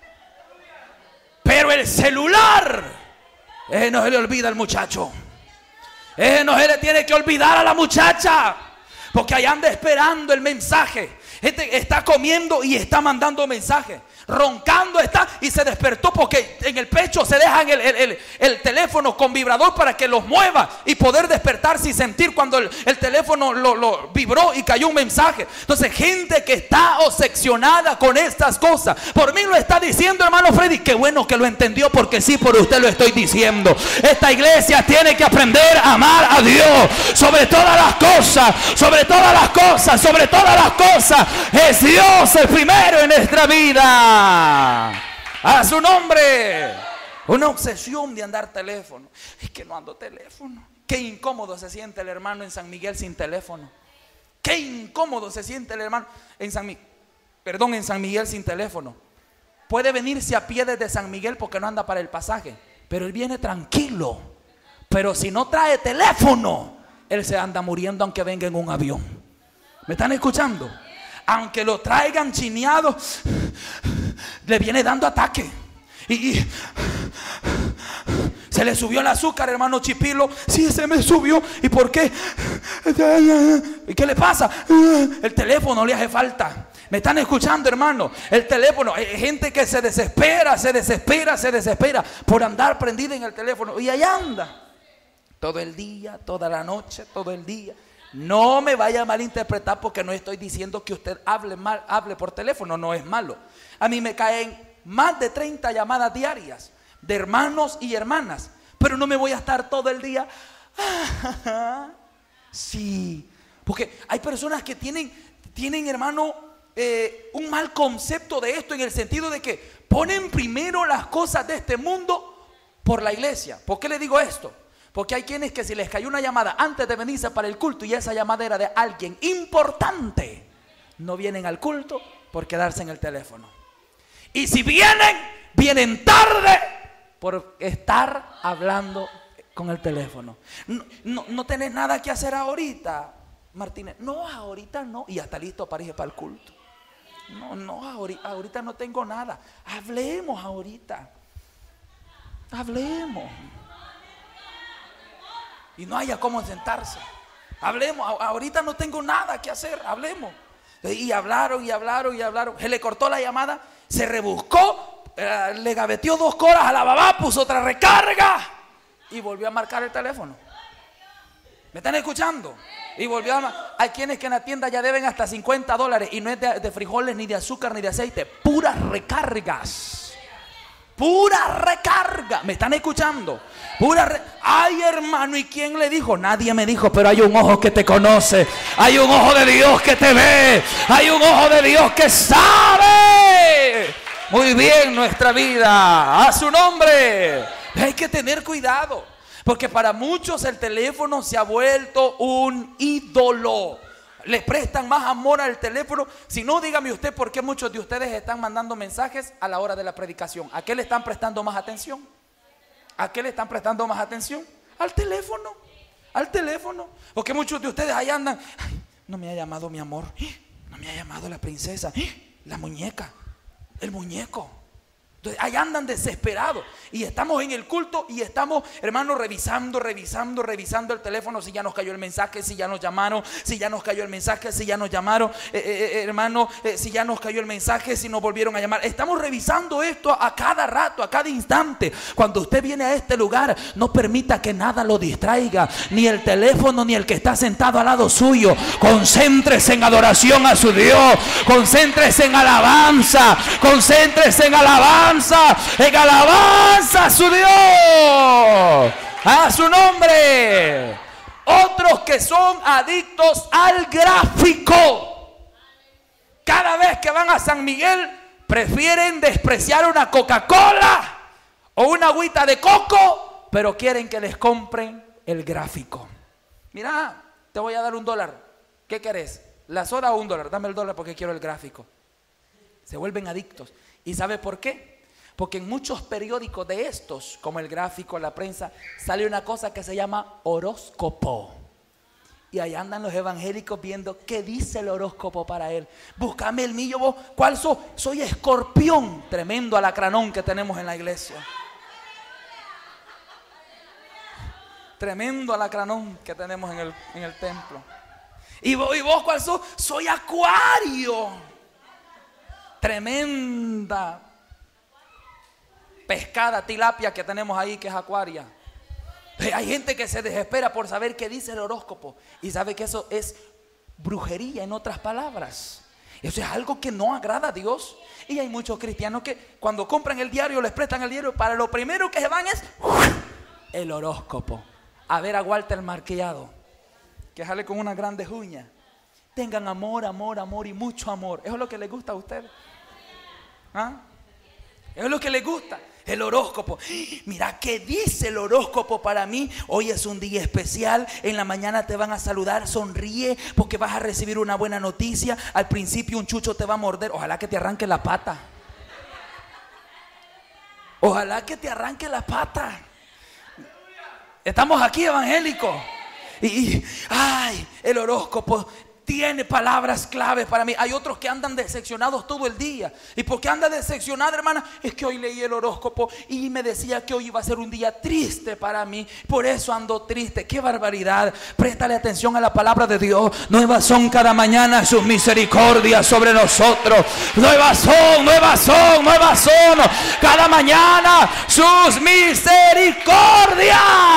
Pero el celular, no se le olvida al muchacho. No se le tiene que olvidar a la muchacha, porque ahí anda esperando el mensaje. Está comiendo y está mandando mensajes. Roncando está y se despertó porque en el pecho se dejan el teléfono con vibrador para que los mueva y poder despertarse y sentir cuando el teléfono lo vibró y cayó un mensaje. Entonces, gente que está obsesionada con estas cosas. Por mí lo está diciendo, hermano Freddy. Qué bueno que lo entendió, porque sí, por usted lo estoy diciendo. Esta iglesia tiene que aprender a amar a Dios sobre todas las cosas, sobre todas las cosas, sobre todas las cosas. Es Dios el primero en nuestra vida. A su nombre. Una obsesión de andar teléfono. Es que no ando teléfono. Qué incómodo se siente el hermano en San Miguel sin teléfono. Qué incómodo se siente el hermano en San Miguel sin teléfono. Puede venirse a pie desde San Miguel porque no anda para el pasaje, pero él viene tranquilo Pero si no trae teléfono, él se anda muriendo aunque venga en un avión. ¿Me están escuchando? Aunque lo traigan chineado, le viene dando ataque. Y se le subió el azúcar, hermano Chipilo. Sí, se me subió. ¿Y por qué? ¿Y qué le pasa? El teléfono le hace falta. ¿Me están escuchando, hermano? El teléfono. Hay gente que se desespera por andar prendida en el teléfono. Y ahí anda. Todo el día, toda la noche, todo el día. No me vaya a malinterpretar, porque no estoy diciendo que usted hable por teléfono. No es malo. A mí me caen más de 30 llamadas diarias de hermanos y hermanas, pero no me voy a estar todo el día. Sí, porque hay personas que tienen hermano, un mal concepto de esto, en el sentido de que ponen primero las cosas de este mundo por la iglesia. ¿Por qué le digo esto? Porque hay quienes que si les cayó una llamada antes de venirse para el culto y esa llamada era de alguien importante, no vienen al culto por quedarse en el teléfono. Y si vienen tarde por estar hablando con el teléfono. No tenés nada que hacer ahorita, Martínez. No, ahorita no. Y ya está listo para ir para el culto. No, ahorita no tengo nada. Hablemos ahorita. Hablemos. Y no haya cómo sentarse. Hablemos. Ahorita no tengo nada que hacer. Hablemos. Y hablaron. Se le cortó la llamada. Se rebuscó. Le gaveteó 2 horas a la babá. Puso otra recarga. Y volvió a marcar el teléfono. ¿Me están escuchando? Y volvió a... Hay quienes que en la tienda ya deben hasta $50. Y no es de frijoles, ni de azúcar, ni de aceite. Puras recargas. Pura recarga. ¿Me están escuchando? Ay, hermano, ¿y quién le dijo? Nadie me dijo, pero hay un ojo que te conoce. Hay un ojo de Dios que te ve. Hay un ojo de Dios que sabe muy bien nuestra vida. A su nombre. Hay que tener cuidado, porque para muchos el teléfono se ha vuelto un ídolo. Le prestan más amor al teléfono. Si no, dígame usted por qué muchos de ustedes están mandando mensajes a la hora de la predicación. ¿A qué le están prestando más atención? ¿A qué le están prestando más atención? Al teléfono. Al teléfono. Porque muchos de ustedes ahí andan. Ay, no me ha llamado mi amor. No me ha llamado la princesa. La muñeca. El muñeco. Entonces, ahí andan desesperados. Y estamos en el culto y estamos, hermano, revisando el teléfono. Si ya nos cayó el mensaje, si ya nos llamaron, si ya nos cayó el mensaje, si ya nos llamaron, hermano, si ya nos cayó el mensaje, si nos volvieron a llamar. Estamos revisando esto a cada rato, a cada instante. Cuando usted viene a este lugar, no permita que nada lo distraiga, ni el teléfono, ni el que está sentado al lado suyo. Concéntrese en adoración a su Dios. Concéntrese en alabanza. Concéntrese en alabanza. En alabanza a su Dios, a su nombre. Otros que son adictos al gráfico. Cada vez que van a San Miguel prefieren despreciar una Coca-Cola o una agüita de coco, pero quieren que les compren el gráfico. Mira, te voy a dar $1. ¿Qué querés? ¿La soda o $1? Dame el $1 porque quiero el gráfico. Se vuelven adictos. ¿Y sabe por qué? Porque en muchos periódicos de estos, como el Gráfico, la prensa, sale una cosa que se llama horóscopo. Y ahí andan los evangélicos viendo qué dice el horóscopo para él. Búscame el mío, vos. ¿Cuál soy? Soy Escorpión. Tremendo alacranón que tenemos en la iglesia. Tremendo alacranón que tenemos en el templo. ¿Y vos cuál sos? Soy Acuario. Tremenda pescada, tilapia que tenemos ahí, que es acuaria. Hay gente que se desespera por saber qué dice el horóscopo y sabe que eso es brujería, en otras palabras. Eso es algo que no agrada a Dios. Y hay muchos cristianos que cuando compran el diario, les prestan el diario, para lo primero que se van es el horóscopo. A ver a Walter Marqueado, que sale con unas grandes uñas. Tengan amor, amor, amor y mucho amor. ¿Eso es lo que les gusta a ustedes? ¿Ah? Eso es lo que les gusta. El horóscopo. Mira qué dice el horóscopo para mí. Hoy es un día especial. En la mañana te van a saludar. Sonríe porque vas a recibir una buena noticia. Al principio un chucho te va a morder. Ojalá que te arranque la pata. Ojalá que te arranque la pata. Estamos aquí, evangélicos. Ay, el horóscopo tiene palabras claves para mí. Hay otros que andan decepcionados todo el día. ¿Y por qué anda decepcionada, hermana? Es que hoy leí el horóscopo y me decía que hoy iba a ser un día triste para mí. Por eso ando triste. ¡Qué barbaridad! Préstale atención a la palabra de Dios. Nuevas son cada mañana sus misericordias sobre nosotros. Nuevas son, nuevas son, nuevas son. Cada mañana sus misericordias.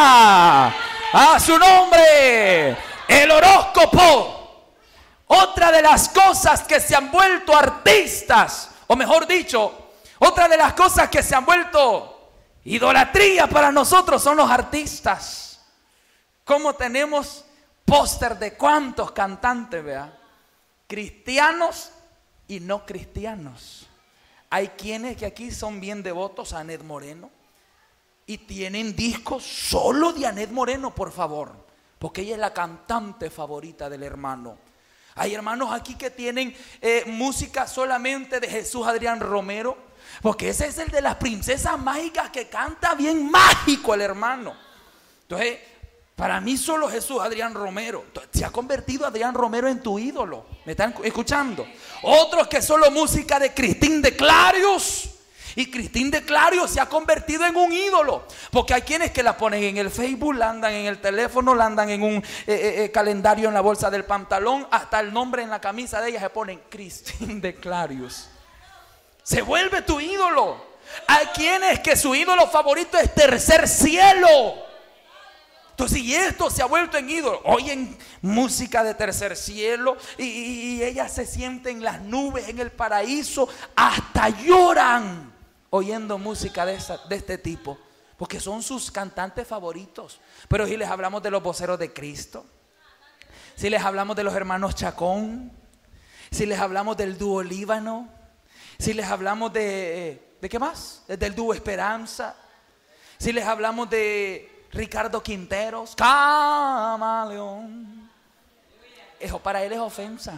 A su nombre. El horóscopo. Otra de las cosas que se han vuelto artistas, o mejor dicho, otra de las cosas que se han vuelto idolatría para nosotros son los artistas. Como tenemos póster de cuántos cantantes, vea, cristianos y no cristianos. Hay quienes que aquí son bien devotos a Anet Moreno y tienen discos solo de Anet Moreno, por favor, porque ella es la cantante favorita del hermano. Hay hermanos aquí que tienen música solamente de Jesús Adrián Romero, porque ese es el de las princesas mágicas que canta bien mágico el hermano. Entonces, para mí solo Jesús Adrián Romero. Entonces, se ha convertido Adrián Romero en tu ídolo. ¿Me están escuchando? Otros que solo música de Cristín de Clarios. Y Cristín de Clarios se ha convertido en un ídolo. Porque hay quienes que la ponen en el Facebook, la andan en el teléfono, la andan en un calendario en la bolsa del pantalón. Hasta el nombre en la camisa de ella se ponen Cristín de Clarios. Se vuelve tu ídolo. Hay quienes que su ídolo favorito es Tercer Cielo. Entonces, y esto se ha vuelto en ídolo. Oyen música de Tercer Cielo y ellas se sienten en las nubes, en el paraíso. Hasta lloran oyendo música de este tipo, porque son sus cantantes favoritos. Pero si les hablamos de los voceros de Cristo, si les hablamos de los hermanos Chacón, si les hablamos del dúo Líbano, si les hablamos ¿de qué más? Del dúo Esperanza, si les hablamos de Ricardo Quinteros, Camaleón, eso para él es ofensa.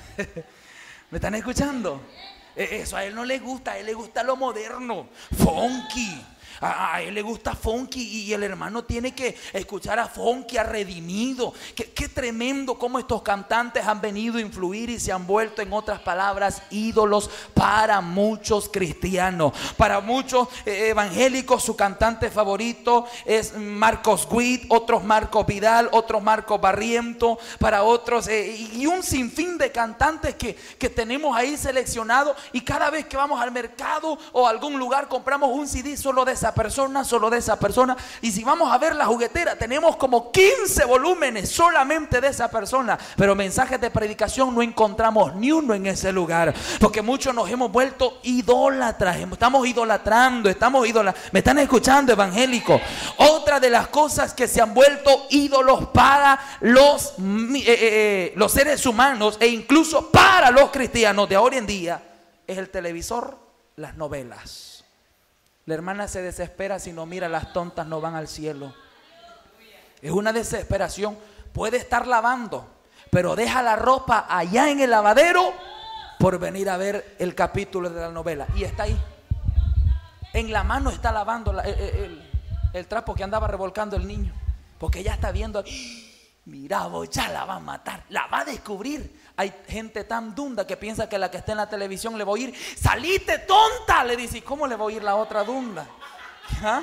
¿Me están escuchando? Eso a él no le gusta, a él le gusta lo moderno, funky. A él le gusta funky y el hermano tiene que escuchar a funky, a Redimido. Qué tremendo cómo estos cantantes han venido a influir y se han vuelto, en otras palabras, ídolos para muchos cristianos. Para muchos evangélicos su cantante favorito es Marcos Witt, otros Marcos Vidal, otros Marcos Barriento. Para otros y un sinfín de cantantes que tenemos ahí seleccionados. Y cada vez que vamos al mercado o a algún lugar compramos un CD solo de esa persona, solo de esa persona. Y si vamos a ver la juguetera, tenemos como 15 volúmenes solamente de esa persona, pero mensajes de predicación no encontramos ni uno en ese lugar, porque muchos nos hemos vuelto idólatras. Estamos idolatrando, ¿me están escuchando, evangélicos? Otra de las cosas que se han vuelto ídolos para los seres humanos e incluso para los cristianos de hoy en día es el televisor, las novelas. La hermana se desespera si no mira, las tontas no van al cielo. Es una desesperación. Puede estar lavando, pero deja la ropa allá en el lavadero por venir a ver el capítulo de la novela. Y está ahí. En la mano está lavando el trapo que andaba revolcando el niño. Porque ella está viendo. Mira, vos, ya la va a matar, la va a descubrir. Hay gente tan dunda que piensa que la que está en la televisión le va a oír. ¡Salite, tonta! Le dice. ¿Y cómo le va a oír la otra dunda? ¿Ah?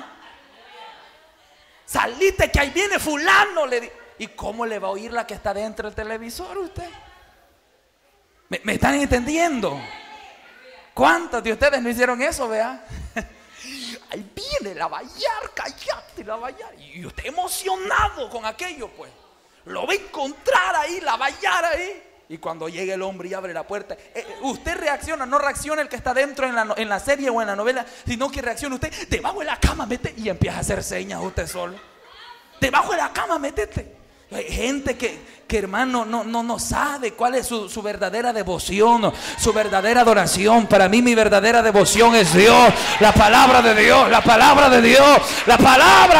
¡Salite, que ahí viene fulano! Le dice. ¿Y cómo le va a oír la que está dentro del televisor usted? ¿Me están entendiendo? ¿Cuántos de ustedes no hicieron eso, vea? Ahí viene la Bayar, cállate, la Bayar. Y usted emocionado con aquello, pues. Lo va a encontrar ahí, la Bayar ahí. Y cuando llega el hombre y abre la puerta, usted reacciona, no reacciona el que está dentro en la serie o en la novela, sino que reacciona usted debajo de la cama, mete, y empieza a hacer señas usted solo. Debajo de la cama, métete. Hay gente que hermano no sabe cuál es su verdadera devoción, su verdadera adoración. Para mí mi verdadera devoción es Dios, la palabra de Dios, la palabra de Dios, la palabra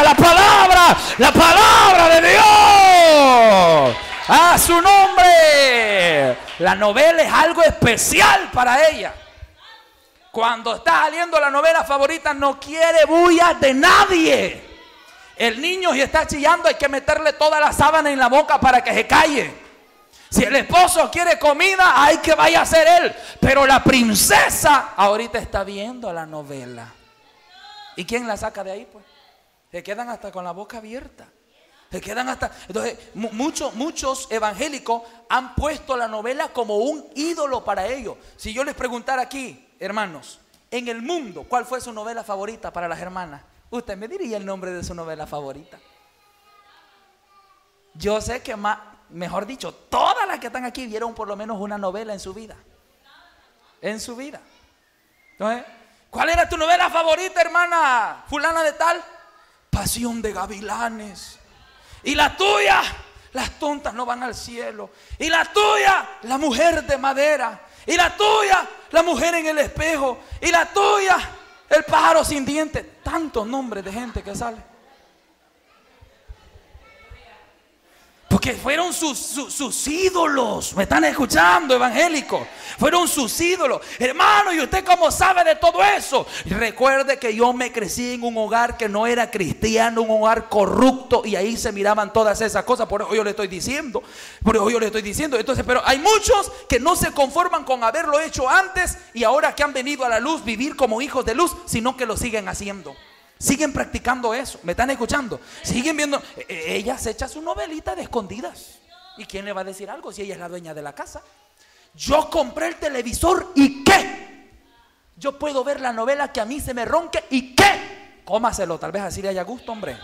de Dios. ¡A su nombre! La novela es algo especial para ella. Cuando está saliendo la novela favorita no quiere bulla de nadie. El niño si está chillando hay que meterle toda la sábana en la boca para que se calle. Si el esposo quiere comida, hay que vaya a hacer él. Pero la princesa ahorita está viendo la novela. ¿Y quién la saca de ahí? Pues se quedan hasta con la boca abierta. Se quedan hasta. Entonces, muchos evangélicos han puesto la novela como un ídolo para ellos. Si yo les preguntara aquí, hermanos, en el mundo, ¿cuál fue su novela favorita para las hermanas? Usted me diría el nombre de su novela favorita. Yo sé que mejor dicho, todas las que están aquí vieron por lo menos una novela en su vida. En su vida. Entonces, ¿cuál era tu novela favorita, hermana fulana de tal? Pasión de Gavilanes. Y la tuya, las tontas no van al cielo. Y la tuya, la mujer de madera. Y la tuya, la mujer en el espejo. Y la tuya, el pájaro sin dientes. Tantos nombres de gente que sale. Porque fueron sus ídolos. ¿Me están escuchando, evangélicos? Fueron sus ídolos. Hermano, ¿y usted cómo sabe de todo eso? Recuerde que yo me crecí en un hogar que no era cristiano, un hogar corrupto, y ahí se miraban todas esas cosas. Por eso yo le estoy diciendo. Entonces, pero hay muchos que no se conforman con haberlo hecho antes y ahora que han venido a la luz, vivir como hijos de luz, sino que lo siguen haciendo. Siguen practicando eso. ¿Me están escuchando? Siguen viendo. Ella se echa su novelita de escondidas. ¿Y quién le va a decir algo si ella es la dueña de la casa? Yo compré el televisor y ¿qué? Yo puedo ver la novela que a mí se me ronque y ¿qué? Cómaselo, tal vez así le haya gusto, hombre.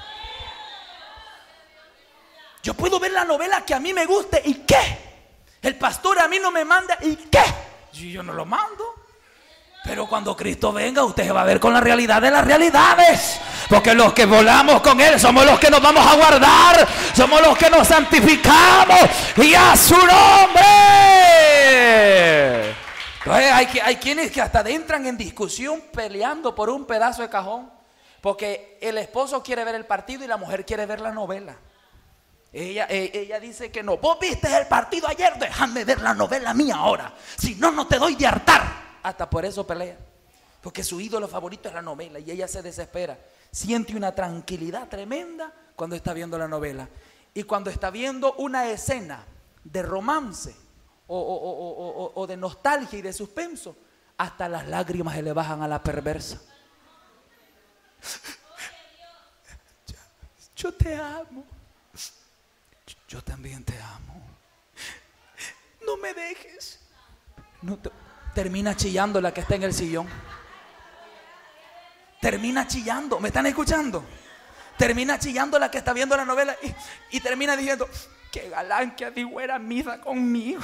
Yo puedo ver la novela que a mí me guste y ¿qué? El pastor a mí no me manda y ¿qué? Yo no lo mando. Pero cuando Cristo venga, usted se va a ver con la realidad de las realidades. Porque los que volamos con Él somos los que nos vamos a guardar. Somos los que nos santificamos. Y a su nombre. Entonces hay quienes que hasta entran en discusión peleando por un pedazo de cajón. Porque el esposo quiere ver el partido y la mujer quiere ver la novela. Ella dice que no. Vos viste el partido ayer, déjame ver la novela mía ahora. Si no, no te doy de hartar. Hasta por eso pelea. Porque su ídolo favorito es la novela. Y ella se desespera. Siente una tranquilidad tremenda cuando está viendo la novela. Y cuando está viendo una escena de romance o de nostalgia y de suspenso, hasta las lágrimas se le bajan a la perversa. Yo te amo. Yo también te amo. No me dejes. Termina chillando la que está en el sillón. Termina chillando. ¿Me están escuchando? Termina chillando la que está viendo la novela y termina diciendo: qué galán que adigüera misa conmigo.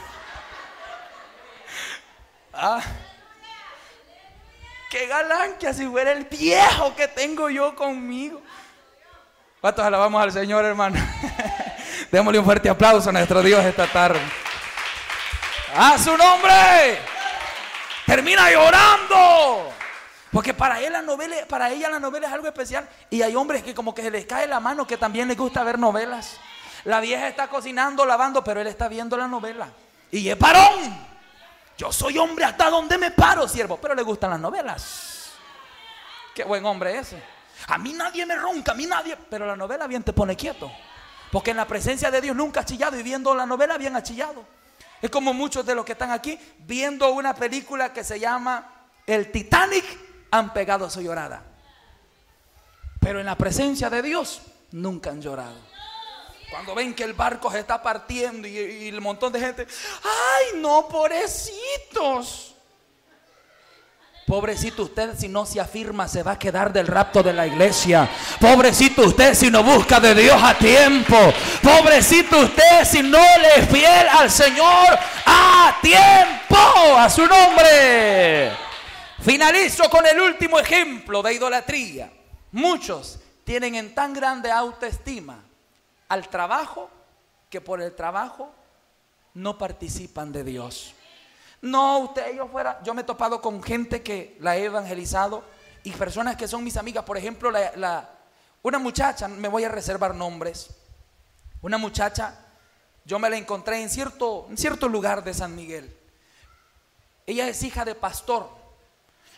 Qué galán que así fuera el viejo que tengo yo conmigo. ¿Cuántos alabamos al Señor, hermano? Démosle un fuerte aplauso a nuestro Dios esta tarde. ¡A su nombre! Termina llorando. Porque para ella la novela es algo especial. Y hay hombres que como que se les cae la mano, que también les gusta ver novelas. La vieja está cocinando, lavando, pero él está viendo la novela. Y es varón. Yo soy hombre hasta donde me paro, siervo. Pero le gustan las novelas. Qué buen hombre ese. A mí nadie me ronca, a mí nadie. Pero la novela bien te pone quieto. Porque en la presencia de Dios nunca has chillado. Y viendo la novela bien has chillado. Es como muchos de los que están aquí viendo una película que se llama El Titanic, han pegado su llorada. Pero en la presencia de Dios nunca han llorado. Cuando ven que el barco se está partiendo y el montón de gente: ¡ay, no, pobrecitos! Pobrecito usted si no se afirma, se va a quedar del rapto de la iglesia. Pobrecito usted si no busca de Dios a tiempo. Pobrecito usted si no le es fiel al Señor a tiempo. A su nombre. Finalizo con el último ejemplo de idolatría. Muchos tienen en tan grande autoestima al trabajo que por el trabajo no participan de Dios. No, yo me he topado con gente que la he evangelizado y personas que son mis amigas. Por ejemplo, una muchacha, me voy a reservar nombres. Una muchacha, yo me la encontré en cierto lugar de San Miguel. Ella es hija de pastor,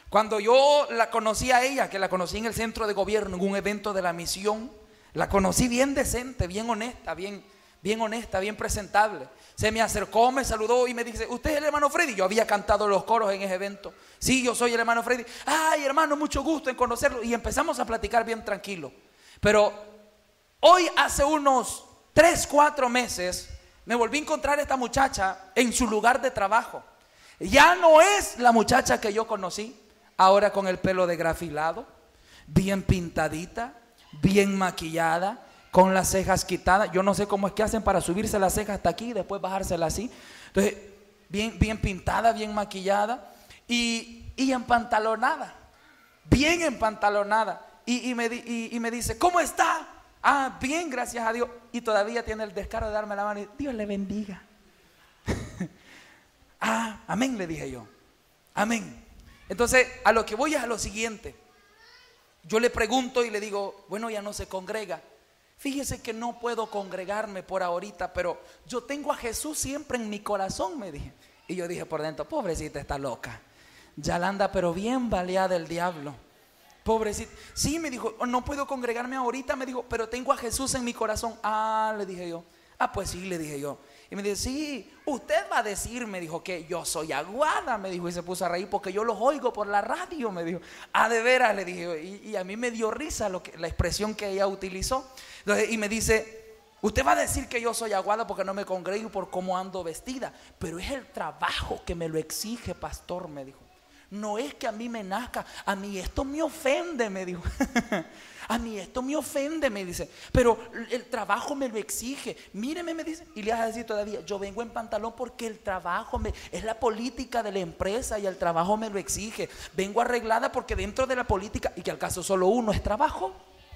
Cuando yo la conocí a ella, que la conocí en el centro de gobierno, en un evento de la misión, la conocí bien decente, bien honesta, bien honesta, bien presentable. Se me acercó, me saludó y me dice: ¿usted es el hermano Freddy? Yo había cantado los coros en ese evento. Sí, yo soy el hermano Freddy. Ay, hermano, mucho gusto en conocerlo. Y empezamos a platicar bien tranquilo. Pero hoy, hace unos 3, 4 meses, me volví a encontrar a esta muchacha en su lugar de trabajo. Ya no es la muchacha que yo conocí. Ahora con el pelo degrafilado, bien pintadita, bien maquillada, con las cejas quitadas. Yo no sé cómo es que hacen para subirse las cejas hasta aquí y después bajárselas así. Entonces, bien pintada, bien maquillada y empantalonada, bien empantalonada. Y me dice: ¿cómo está? Ah, bien, gracias a Dios. Y todavía tiene el descaro de darme la mano y: Dios le bendiga. Ah, amén, le dije yo. Amén. Entonces, a lo que voy es a lo siguiente. Yo le pregunto y le digo: bueno, ya no se congrega. Fíjese que no puedo congregarme por ahorita, pero yo tengo a Jesús siempre en mi corazón, me dije. Y yo dije por dentro: pobrecita, está loca. Ya la anda pero bien baleada el diablo. Pobrecita. Sí, me dijo: no puedo congregarme ahorita, me dijo, pero tengo a Jesús en mi corazón. Ah, le dije yo. Ah, pues sí, le dije yo. Y me dice: sí, usted va a decir, me dijo, que yo soy aguada, me dijo, y se puso a reír porque yo los oigo por la radio, me dijo. Ah, de veras, le dije. Y a mí me dio risa la expresión que ella utilizó. Entonces, y me dice: usted va a decir que yo soy aguada porque no me congrego por cómo ando vestida, pero es el trabajo que me lo exige, pastor, me dijo. No es que a mí me nazca, a mí esto me ofende, me dijo. A mí esto me ofende, me dice, pero el trabajo me lo exige. Míreme, me dice, y le vas a decir todavía: yo vengo en pantalón porque el trabajo es la política de la empresa y el trabajo me lo exige. Vengo arreglada porque dentro de la política, y que al caso solo uno es trabajo.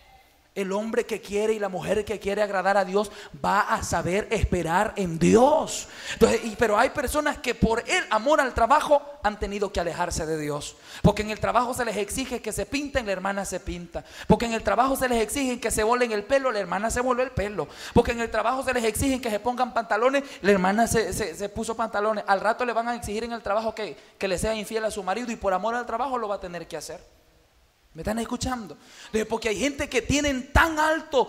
El hombre que quiere y la mujer que quiere agradar a Dios va a saber esperar en Dios. Entonces, pero hay personas que por el amor al trabajo han tenido que alejarse de Dios. Porque en el trabajo se les exige que se pinten, la hermana se pinta. Porque en el trabajo se les exige que se volen el pelo, la hermana se voló el pelo. Porque en el trabajo se les exige que se pongan pantalones, la hermana se puso pantalones. Al rato le van a exigir en el trabajo que le sea infiel a su marido, y por amor al trabajo lo va a tener que hacer. ¿Me están escuchando? Porque hay gente que tienen tan alto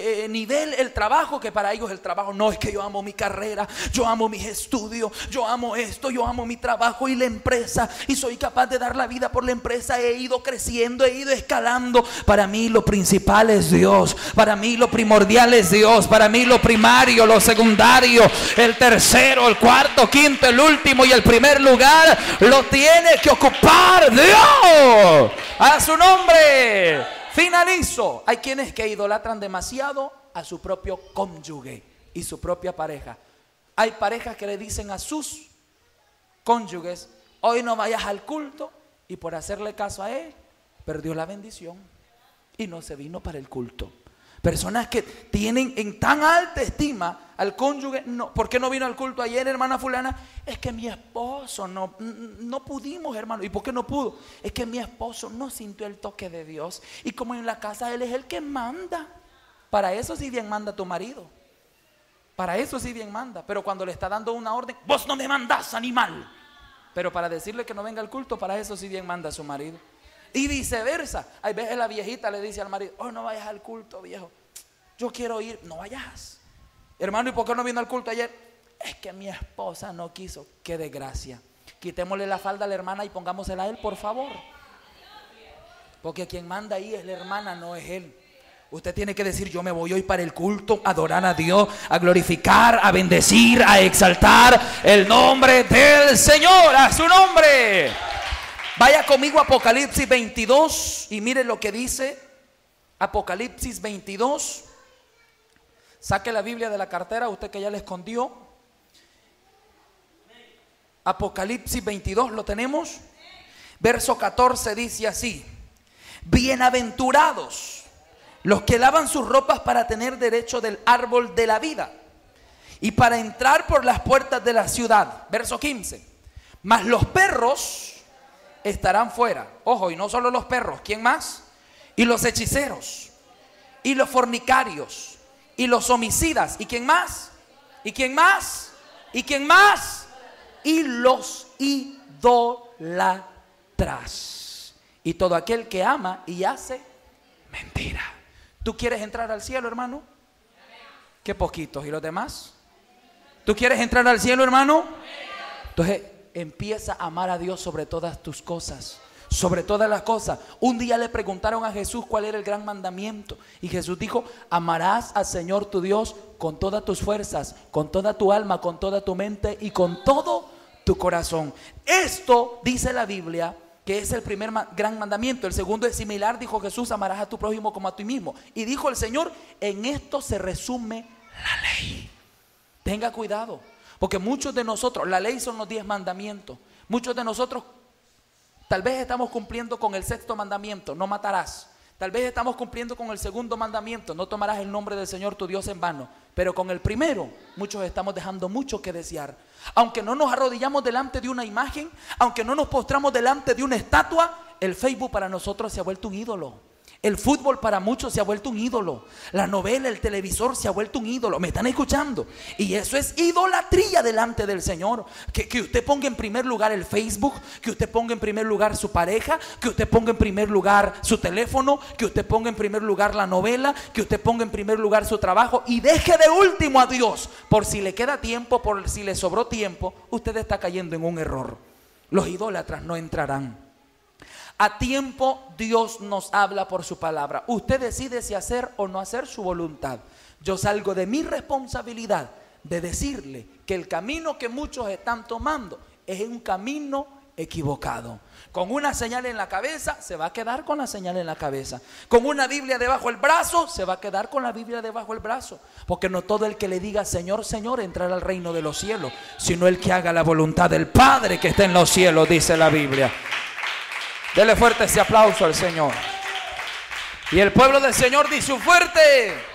nivel el trabajo, que para ellos el trabajo no es que yo amo mi carrera, yo amo mis estudios, yo amo esto, yo amo mi trabajo y la empresa, y soy capaz de dar la vida por la empresa. He ido creciendo, he ido escalando. Para mí lo principal es Dios, para mí lo primordial es Dios, para mí lo primario, lo secundario, el tercero, el cuarto, quinto, el último y el primer lugar lo tiene que ocupar Dios. A su nombre. Finalizo. Hay quienes que idolatran demasiado a su propio cónyuge y su propia pareja. Hay parejas que le dicen a sus cónyuges: hoy no vayas al culto, y por hacerle caso a él perdió la bendición y no se vino para el culto. Personas que tienen en tan alta estima al cónyuge. No, ¿por qué no vino al culto ayer, hermana fulana? Es que mi esposo no pudimos, hermano. ¿Y por qué no pudo? Es que mi esposo no sintió el toque de Dios, y como en la casa él es el que manda. Para eso sí bien manda tu marido, para eso sí bien manda. Pero cuando le está dando una orden: vos no me mandás, animal. Pero para decirle que no venga al culto, para eso sí bien manda su marido. Y viceversa. Hay veces la viejita le dice al marido: oh, no vayas al culto, viejo, yo quiero ir. No vayas, hermano. ¿Y por qué no vino al culto ayer? Es que mi esposa no quiso. Qué desgracia. Quitémosle la falda a la hermana y pongámosela a él, por favor. Porque quien manda ahí es la hermana, no es él. Usted tiene que decir: yo me voy hoy para el culto a adorar a Dios, a glorificar, a bendecir, a exaltar el nombre del Señor. A su nombre. Vaya conmigo a Apocalipsis 22 y mire lo que dice Apocalipsis 22. Saque la Biblia de la cartera, usted que ya la escondió. Apocalipsis 22, ¿lo tenemos? Verso 14 dice así: bienaventurados los que lavan sus ropas para tener derecho del árbol de la vida y para entrar por las puertas de la ciudad. Verso 15: mas los perros estarán fuera. Ojo, y no solo los perros, ¿quién más? Y los hechiceros, y los fornicarios, y los homicidas. ¿Y quién más? ¿Y quién más? ¿Y quién más? Y los idólatras. y todo aquel que ama y hace mentira. ¿Tú quieres entrar al cielo, hermano? Qué poquitos. ¿Y los demás? ¿Tú quieres entrar al cielo, hermano? Entonces empieza a amar a Dios sobre todas tus cosas, sobre todas las cosas. Un día le preguntaron a Jesús cuál era el gran mandamiento, y Jesús dijo: amarás al Señor tu Dios con todas tus fuerzas, con toda tu alma, con toda tu mente y con todo tu corazón. Esto dice la Biblia que es el primer gran mandamiento. El segundo es similar, dijo Jesús: amarás a tu prójimo como a ti mismo. Y dijo el Señor: en esto se resume la ley. Tenga cuidado, porque muchos de nosotros, la ley son los 10 mandamientos. Muchos de nosotros tal vez estamos cumpliendo con el 6º mandamiento: no matarás. Tal vez estamos cumpliendo con el 2º mandamiento: no tomarás el nombre del Señor tu Dios en vano. Pero con el primero, muchos estamos dejando mucho que desear. Aunque no nos arrodillamos delante de una imagen, aunque no nos postramos delante de una estatua, el Facebook para nosotros se ha vuelto un ídolo. El fútbol para muchos se ha vuelto un ídolo. La novela, el televisor se ha vuelto un ídolo. ¿Me están escuchando? Y eso es idolatría delante del Señor. Que usted ponga en primer lugar el Facebook, que usted ponga en primer lugar su pareja, que usted ponga en primer lugar su teléfono, que usted ponga en primer lugar la novela, que usted ponga en primer lugar su trabajo y deje de último a Dios. Por si le queda tiempo, por si le sobró tiempo, usted está cayendo en un error. Los idólatras no entrarán. A tiempo Dios nos habla por su palabra. Usted decide si hacer o no hacer su voluntad. Yo salgo de mi responsabilidad de decirle que el camino que muchos están tomando es un camino equivocado. Con una señal en la cabeza, se va a quedar con la señal en la cabeza. Con una Biblia debajo del brazo, se va a quedar con la Biblia debajo del brazo. Porque no todo el que le diga Señor, Señor entrará al reino de los cielos, sino el que haga la voluntad del Padre que está en los cielos, dice la Biblia. Dele fuerte ese aplauso al Señor. Y el pueblo del Señor dice fuerte.